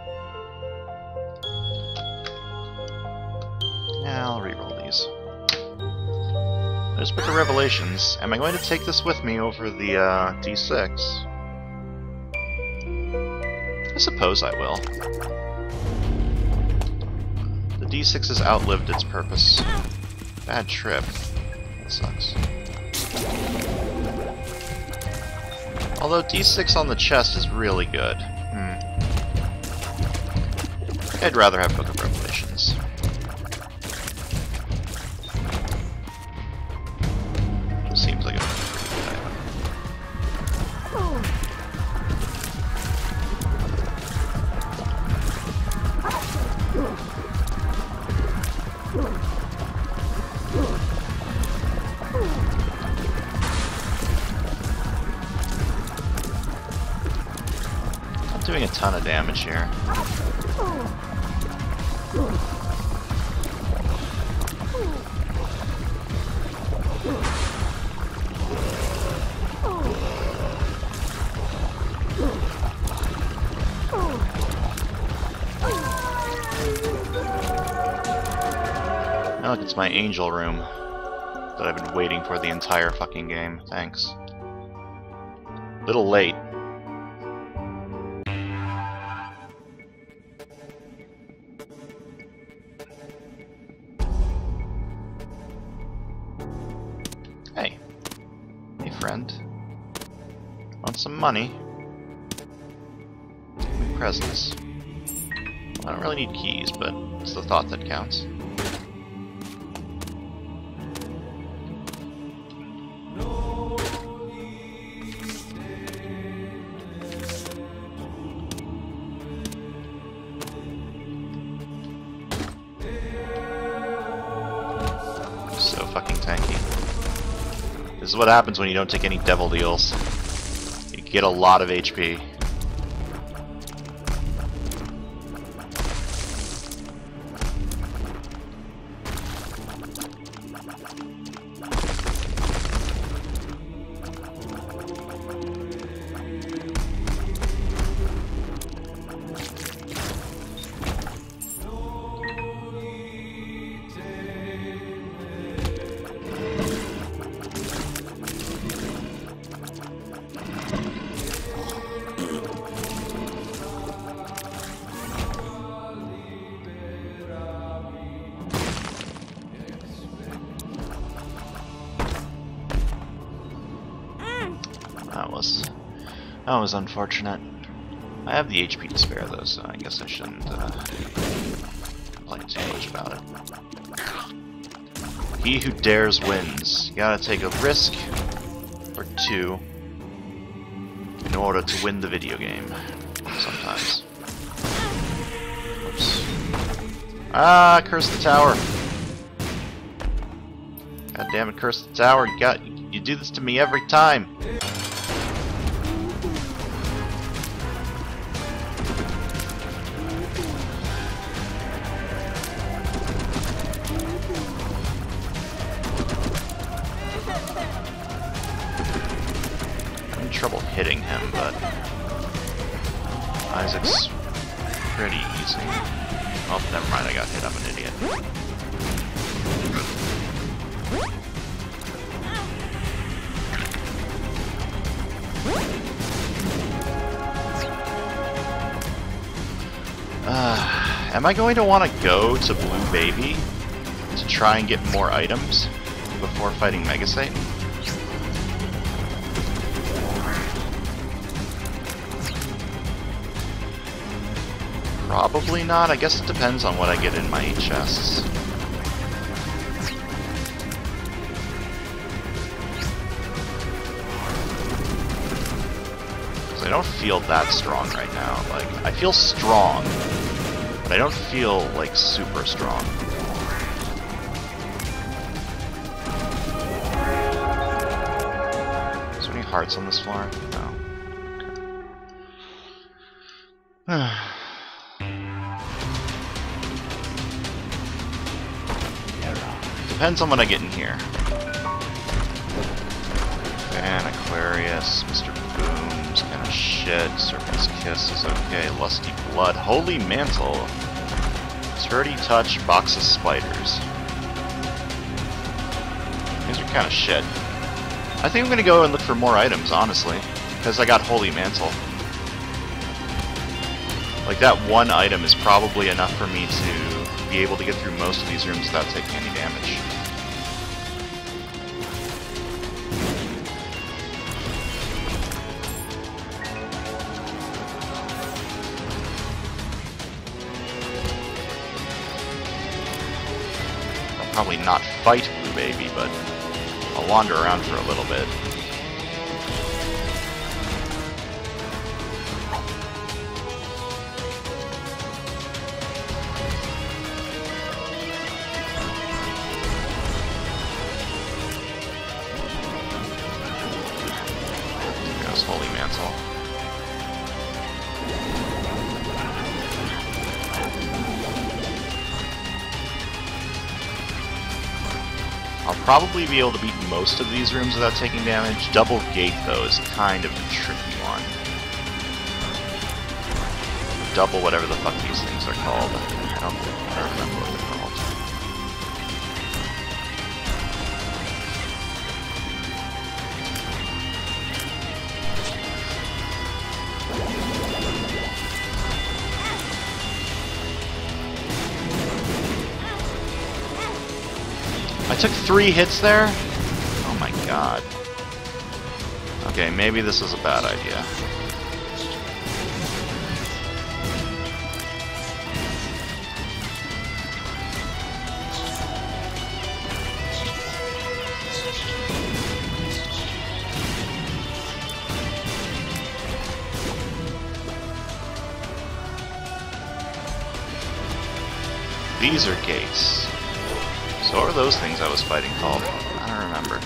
Yeah, I'll reroll these. There's Book of Revelations. Am I going to take this with me over the uh, D six? I suppose I will. D six has outlived its purpose. Bad trip. That sucks. Although D six on the chest is really good. Hmm. I'd rather have Book of Revelations. It seems like a pretty good item. Not doing a ton of damage here. Oh, look, it's my angel room that I've been waiting for the entire fucking game. Thanks. Little late. Hey. Hey, friend. Want some money? Give me presents. I don't really need keys, but it's the thought that counts. So fucking tanky. This is what happens when you don't take any devil deals. You get a lot of H P. That was that was unfortunate. I have the H P to spare though, so I guess I shouldn't uh, complain too much about it. He who dares wins. You gotta take a risk or two in order to win the video game. Sometimes. Oops. Ah, curse the tower. God damn it, curse the tower. You got you do this to me every time. Trouble hitting him, but Isaac's pretty easy. Oh, never mind, I got hit, I'm an idiot. Uh, am I going to want to go to Blue Baby to try and get more items before fighting Mega Satan? Probably not. I guess it depends on what I get in my chests. Because I don't feel that strong right now. Like, I feel strong, but I don't feel, like, super strong. Is there any hearts on this floor? No. Depends on what I get in here. Fan, Aquarius, Mister Boom's kind of shit. Serpent's Kiss is okay. Lusty Blood. Holy Mantle. Turdy Touch, Box of Spiders. These are kind of shit. I think I'm gonna go and look for more items, honestly. Because I got Holy Mantle. Like, that one item is probably enough for me to be able to get through most of these rooms without taking any damage. I'll probably not fight Blue Baby, but I'll wander around for a little bit. Holy Mantle. I'll probably be able to beat most of these rooms without taking damage. Double Gate, though, is kind of a tricky one. Double whatever the fuck these things are called. I don't, I don't remember what they're called. I took three hits there? Oh my god. Okay, maybe this is a bad idea. These are gates. So what were those things I was fighting called? I don't remember.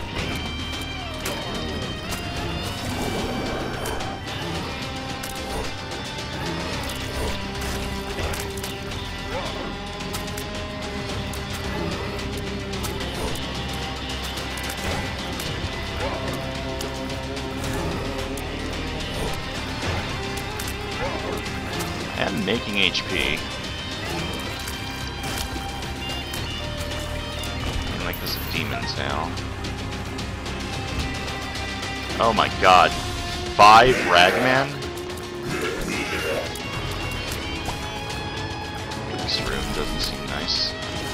And making H P. Like this demon's now. Oh my god. Five Ragman? This room doesn't seem nice.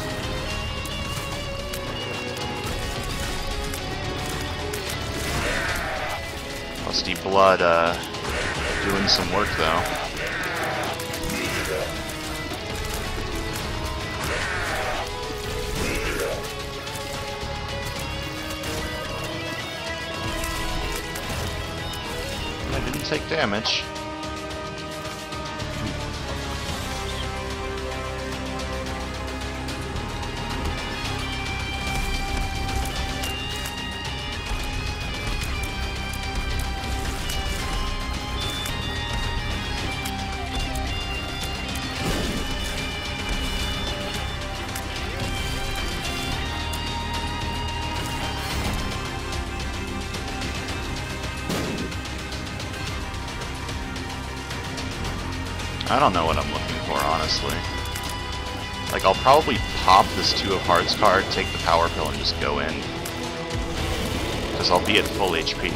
Lusty Blood, uh, doing some work though. Take damage. I don't know what I'm looking for, honestly. Like, I'll probably pop this Two of Hearts card, take the Power Pill, and just go in. Because I'll be at full H P.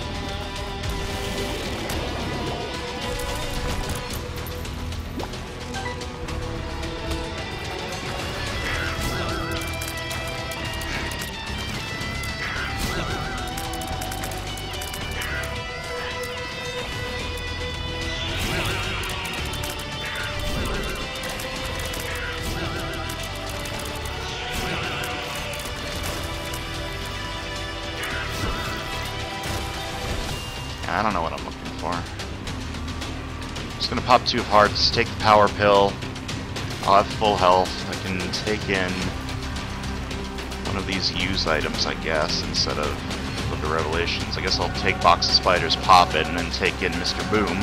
I don't know what I'm looking for. I'm just gonna pop Two of Hearts, take the Power Pill. I'll have full health. I can take in one of these use items, I guess, instead of Book of Revelations. I guess I'll take Box of Spiders, pop it, and then take in Mister Boom.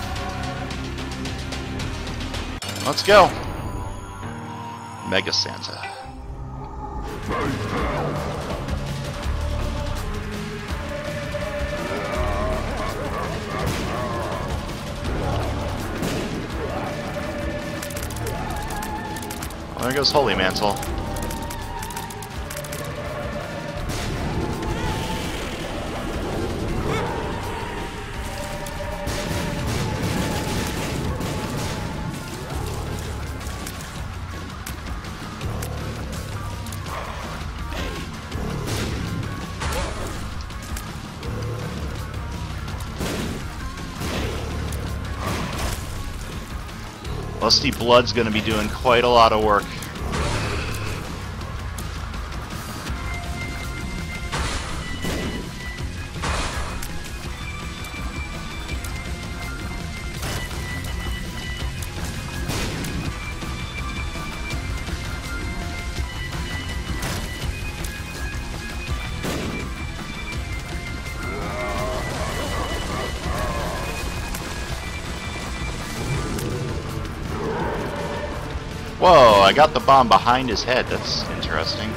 Let's go! Mega Santa. Well, there goes Holy Mantle. Lusty Blood's gonna be doing quite a lot of work. Whoa, I got the bomb behind his head. That's interesting.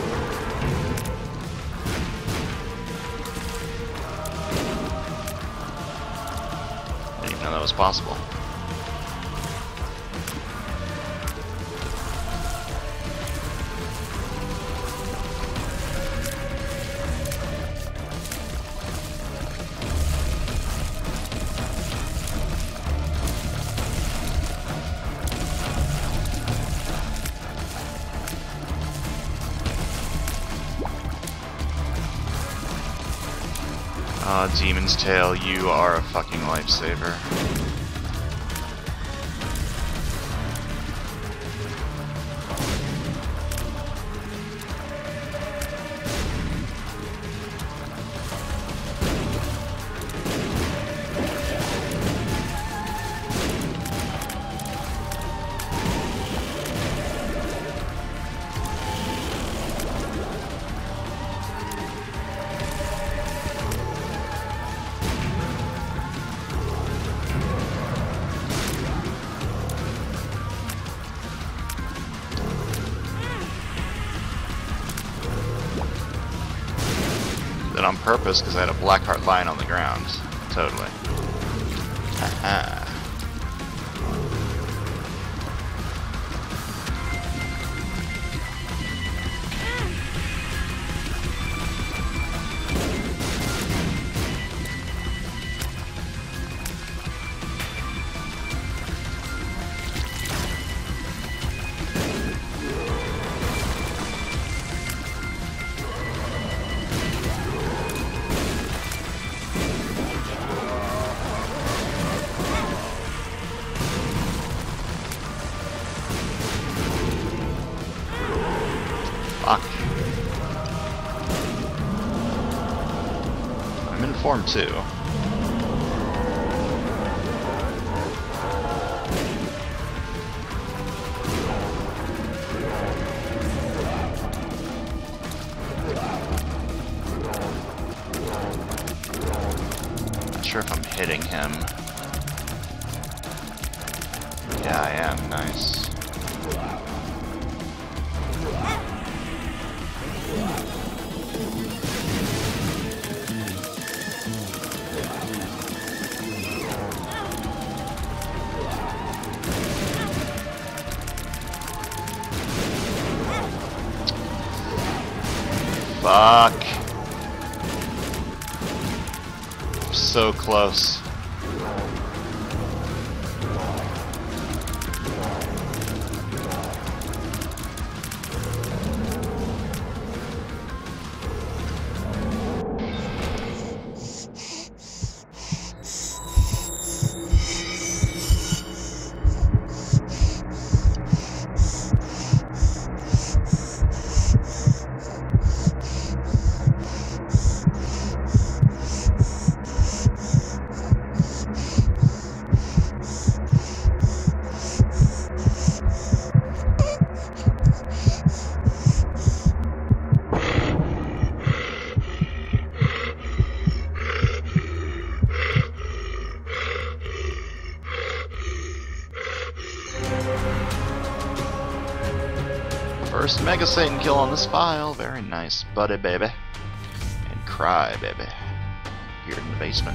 I didn't even know that was possible. Aw, uh, Demon's Tail, you are a fucking lifesaver. On purpose because I had a Blackheart lying on the ground. Totally. Haha. Fuck. I'm in form two. Not sure if I'm hitting him. Yeah, I am. Nice. Fuck. So close. First Mega Satan kill on this file. Very nice, buddy baby. And Cry baby. Here in the basement.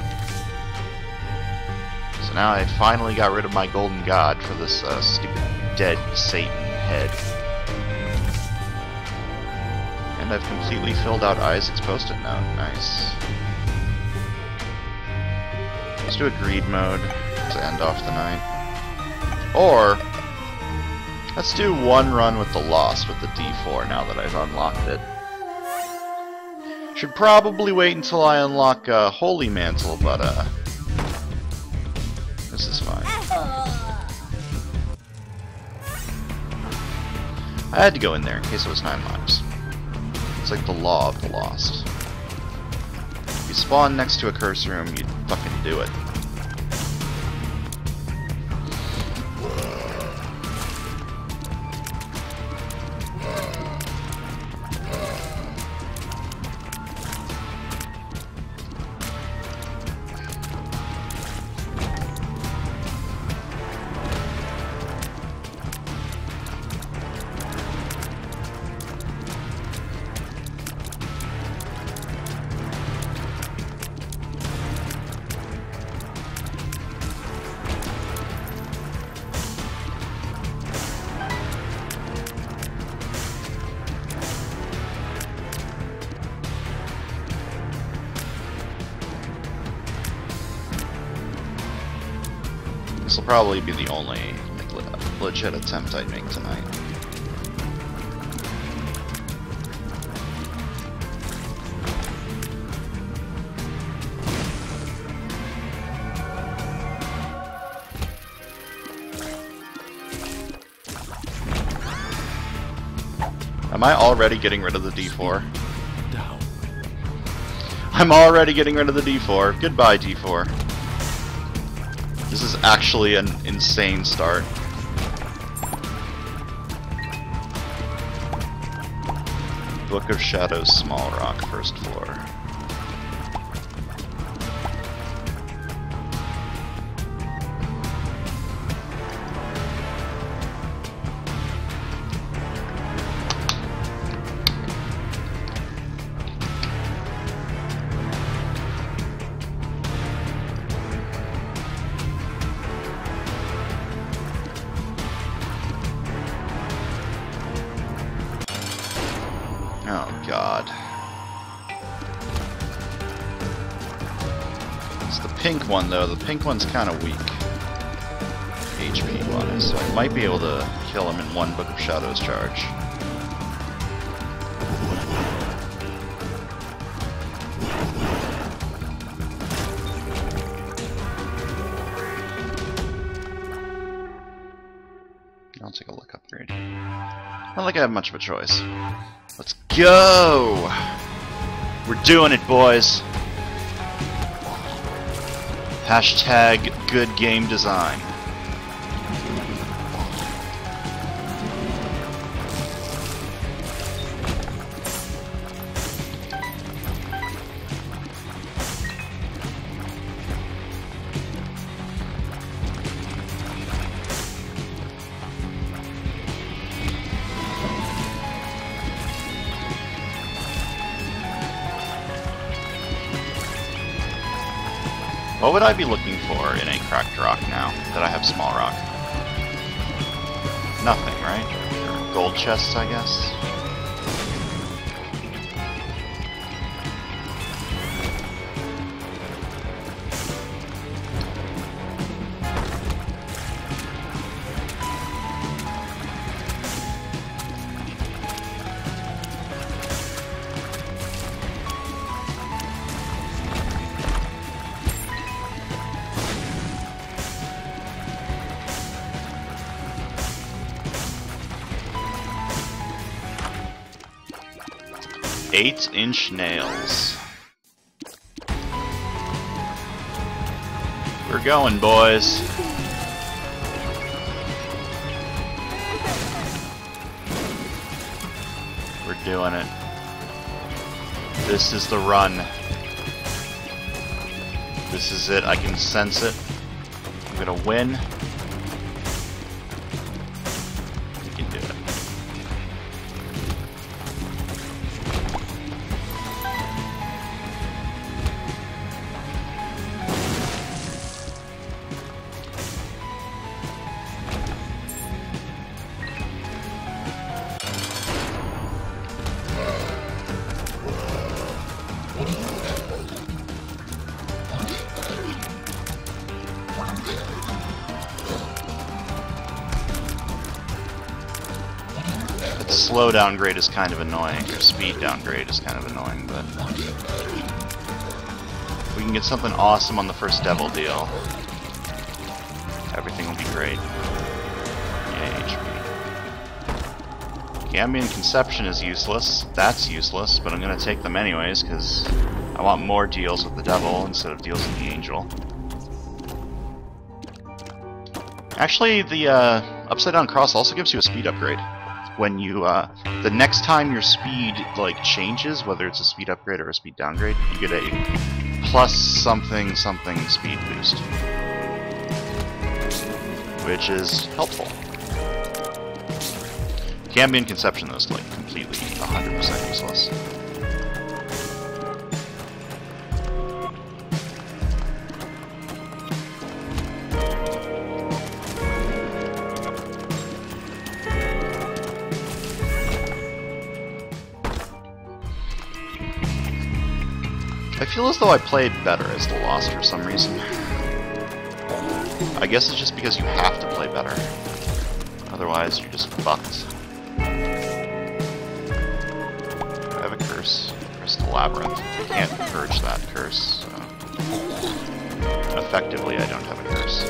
So now I finally got rid of my Golden God for this uh, stupid dead Satan head. And I've completely filled out Isaac's post-it note. Nice. Let's do a greed mode to end off the night. Or let's do one run with the Lost with the D four now that I've unlocked it. Should probably wait until I unlock uh, Holy Mantle, but uh, this is fine. I had to go in there in case it was nine lives. It's like the law of the lost. If you spawn next to a curse room, you fucking do it. This will probably be the only like, le legit attempt I'd make tonight. Am I already getting rid of the D four? Down. I'm already getting rid of the D four. Goodbye, D four. This is actually an insane start. Book of Shadows, Small Rock, first floor. Oh god. It's the pink one though. The pink one's kind of weak H P wise, so I might be able to kill him in one Book of Shadows charge. I'll take a look upgrade. I don't think I have much of a choice. Let's go! We're doing it, boys! Hashtag good game design. What would I be looking for in a cracked rock now that I have small rock? Nothing, right? Or gold chests, I guess? Eight inch nails. We're going, boys. We're doing it. This is the run. This is it. I can sense it. I'm gonna win. We can do it. Slow downgrade is kind of annoying, or speed downgrade is kind of annoying, but if we can get something awesome on the first devil deal, everything will be great. Yeah, H P. Cambion Conception is useless. That's useless, but I'm gonna take them anyways, because I want more deals with the devil instead of deals with the angel. Actually, the uh, Upside Down Cross also gives you a speed upgrade. When you, uh, the next time your speed, like, changes, whether it's a speed upgrade or a speed downgrade, you get a plus something something speed boost. Which is helpful. Cambion Conception, though, is, like, completely one hundred percent useless. I feel as though I played better as the Lost for some reason. I guess it's just because you have to play better. Otherwise, you're just fucked. I have a curse. Crystal Labyrinth. I can't purge that curse, so... Effectively, I don't have a curse.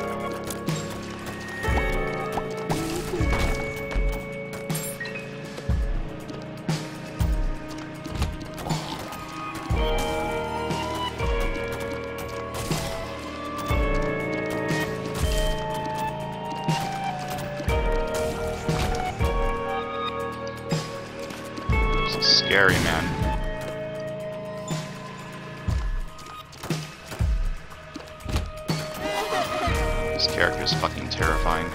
Scary, man. This character is fucking terrifying.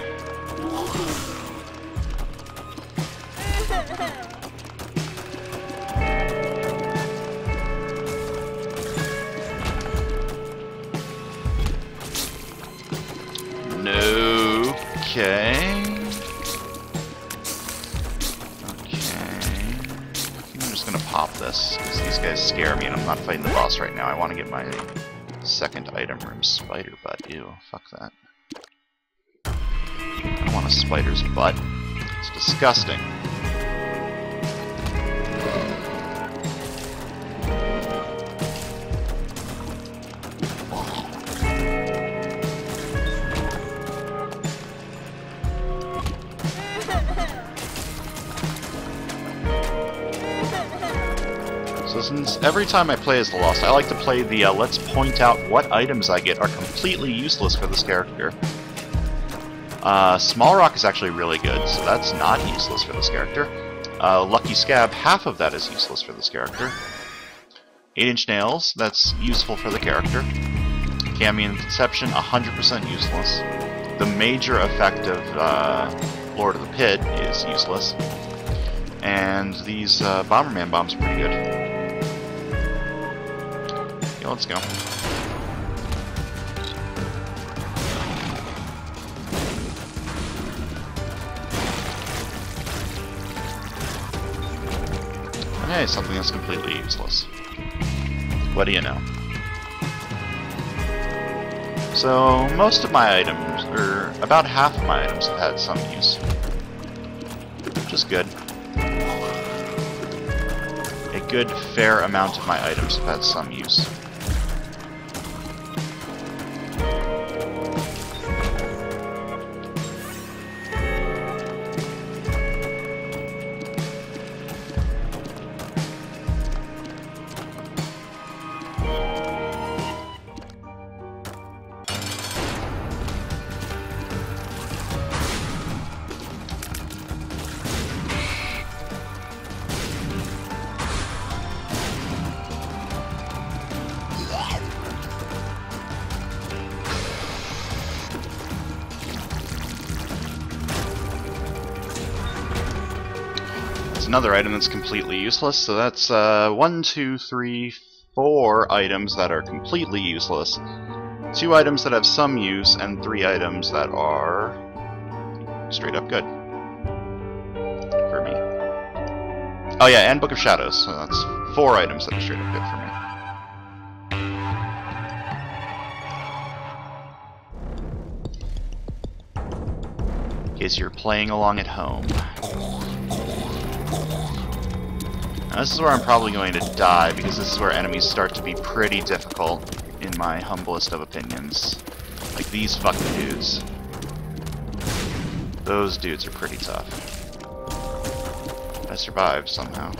No. Okay. Pop this, because these guys scare me and I'm not fighting the boss right now. I want to get my second item room, spider butt. Ew, fuck that. I don't want a spider's butt. It's disgusting. So since every time I play as the Lost, I like to play the uh, let's point out what items I get are completely useless for this character. Uh, Small Rock is actually really good, so that's not useless for this character. Uh, Lucky Scab, half of that is useless for this character. eight inch Nails, that's useful for the character. Cambion Conception, one hundred percent useless. The major effect of uh, Lord of the Pit is useless. And these uh, Bomberman bombs are pretty good. Yeah, let's go. Hey, something that's completely useless. What do you know? So, most of my items, or about half of my items have had some use. Which is good. A good, fair amount of my items have had some use. Another item that's completely useless, so that's uh, one, two, three, four items that are completely useless, two items that have some use, and three items that are straight up good for me. Oh yeah, and Book of Shadows, so that's four items that are straight up good for me. In case you're playing along at home. Now, this is where I'm probably going to die, because this is where enemies start to be pretty difficult, in my humblest of opinions. Like these fucking dudes. Those dudes are pretty tough. I survived somehow.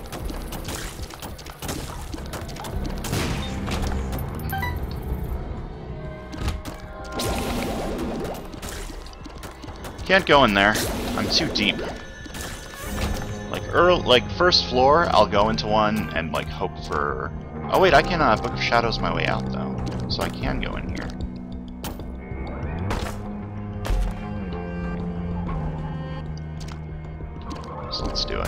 Can't go in there. I'm too deep. Like, early, like first floor, I'll go into one and like hope for. Oh wait, I can uh, Book of Shadows my way out though, so I can go in here. So let's do it.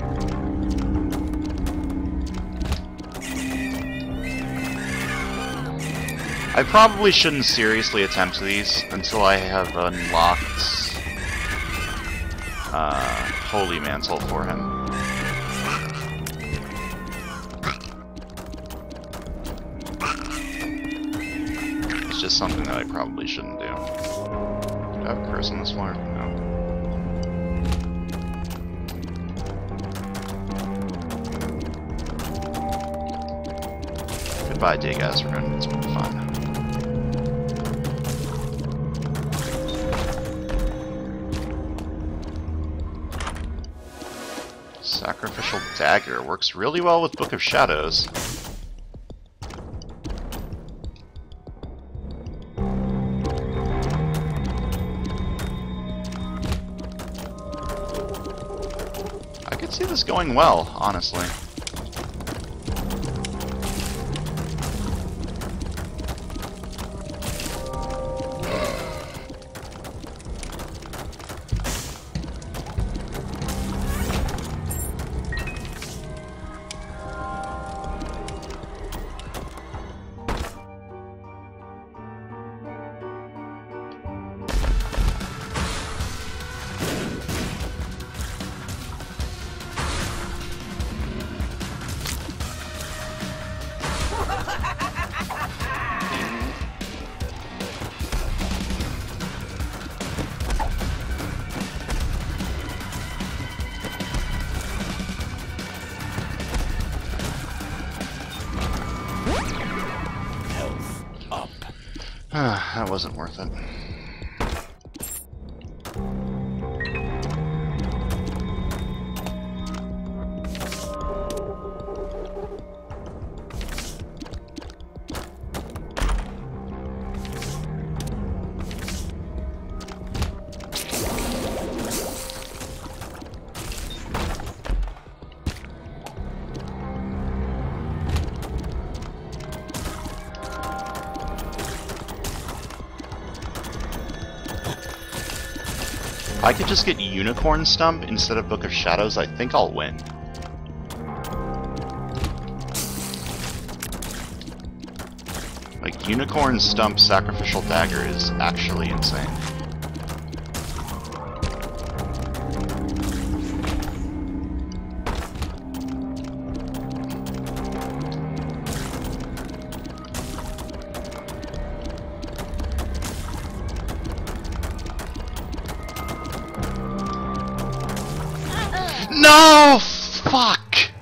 I probably shouldn't seriously attempt these until I have unlocked uh, Holy Mantle for him. It's just something that I probably shouldn't do. Do I have a curse on this floor? No. Goodbye, Dagazarun. It's been fun. Sacrificial Dagger works really well with Book of Shadows. I could see this going well, honestly. That wasn't worth it. If I could just get Unicorn Stump instead of Book of Shadows, I think I'll win. Like, Unicorn Stump Sacrificial Dagger is actually insane. No! Fuck!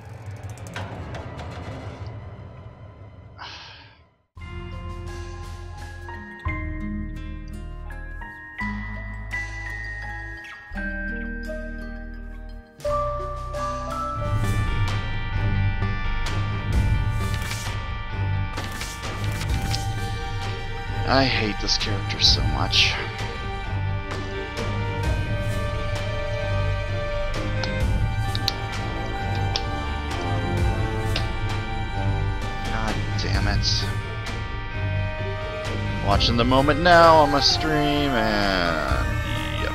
I hate this character so much. Damn it. Watching the moment now on my stream, and yep.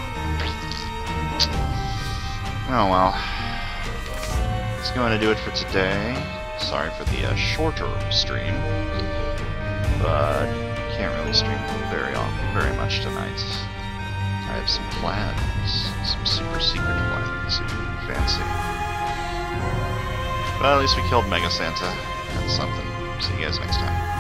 Oh well. That's going to do it for today. Sorry for the uh, shorter stream, but can't really stream very often, very much tonight. I have some plans, some super secret plans, ooh, fancy. But at least we killed Mega Santa. That's something. See you guys next time.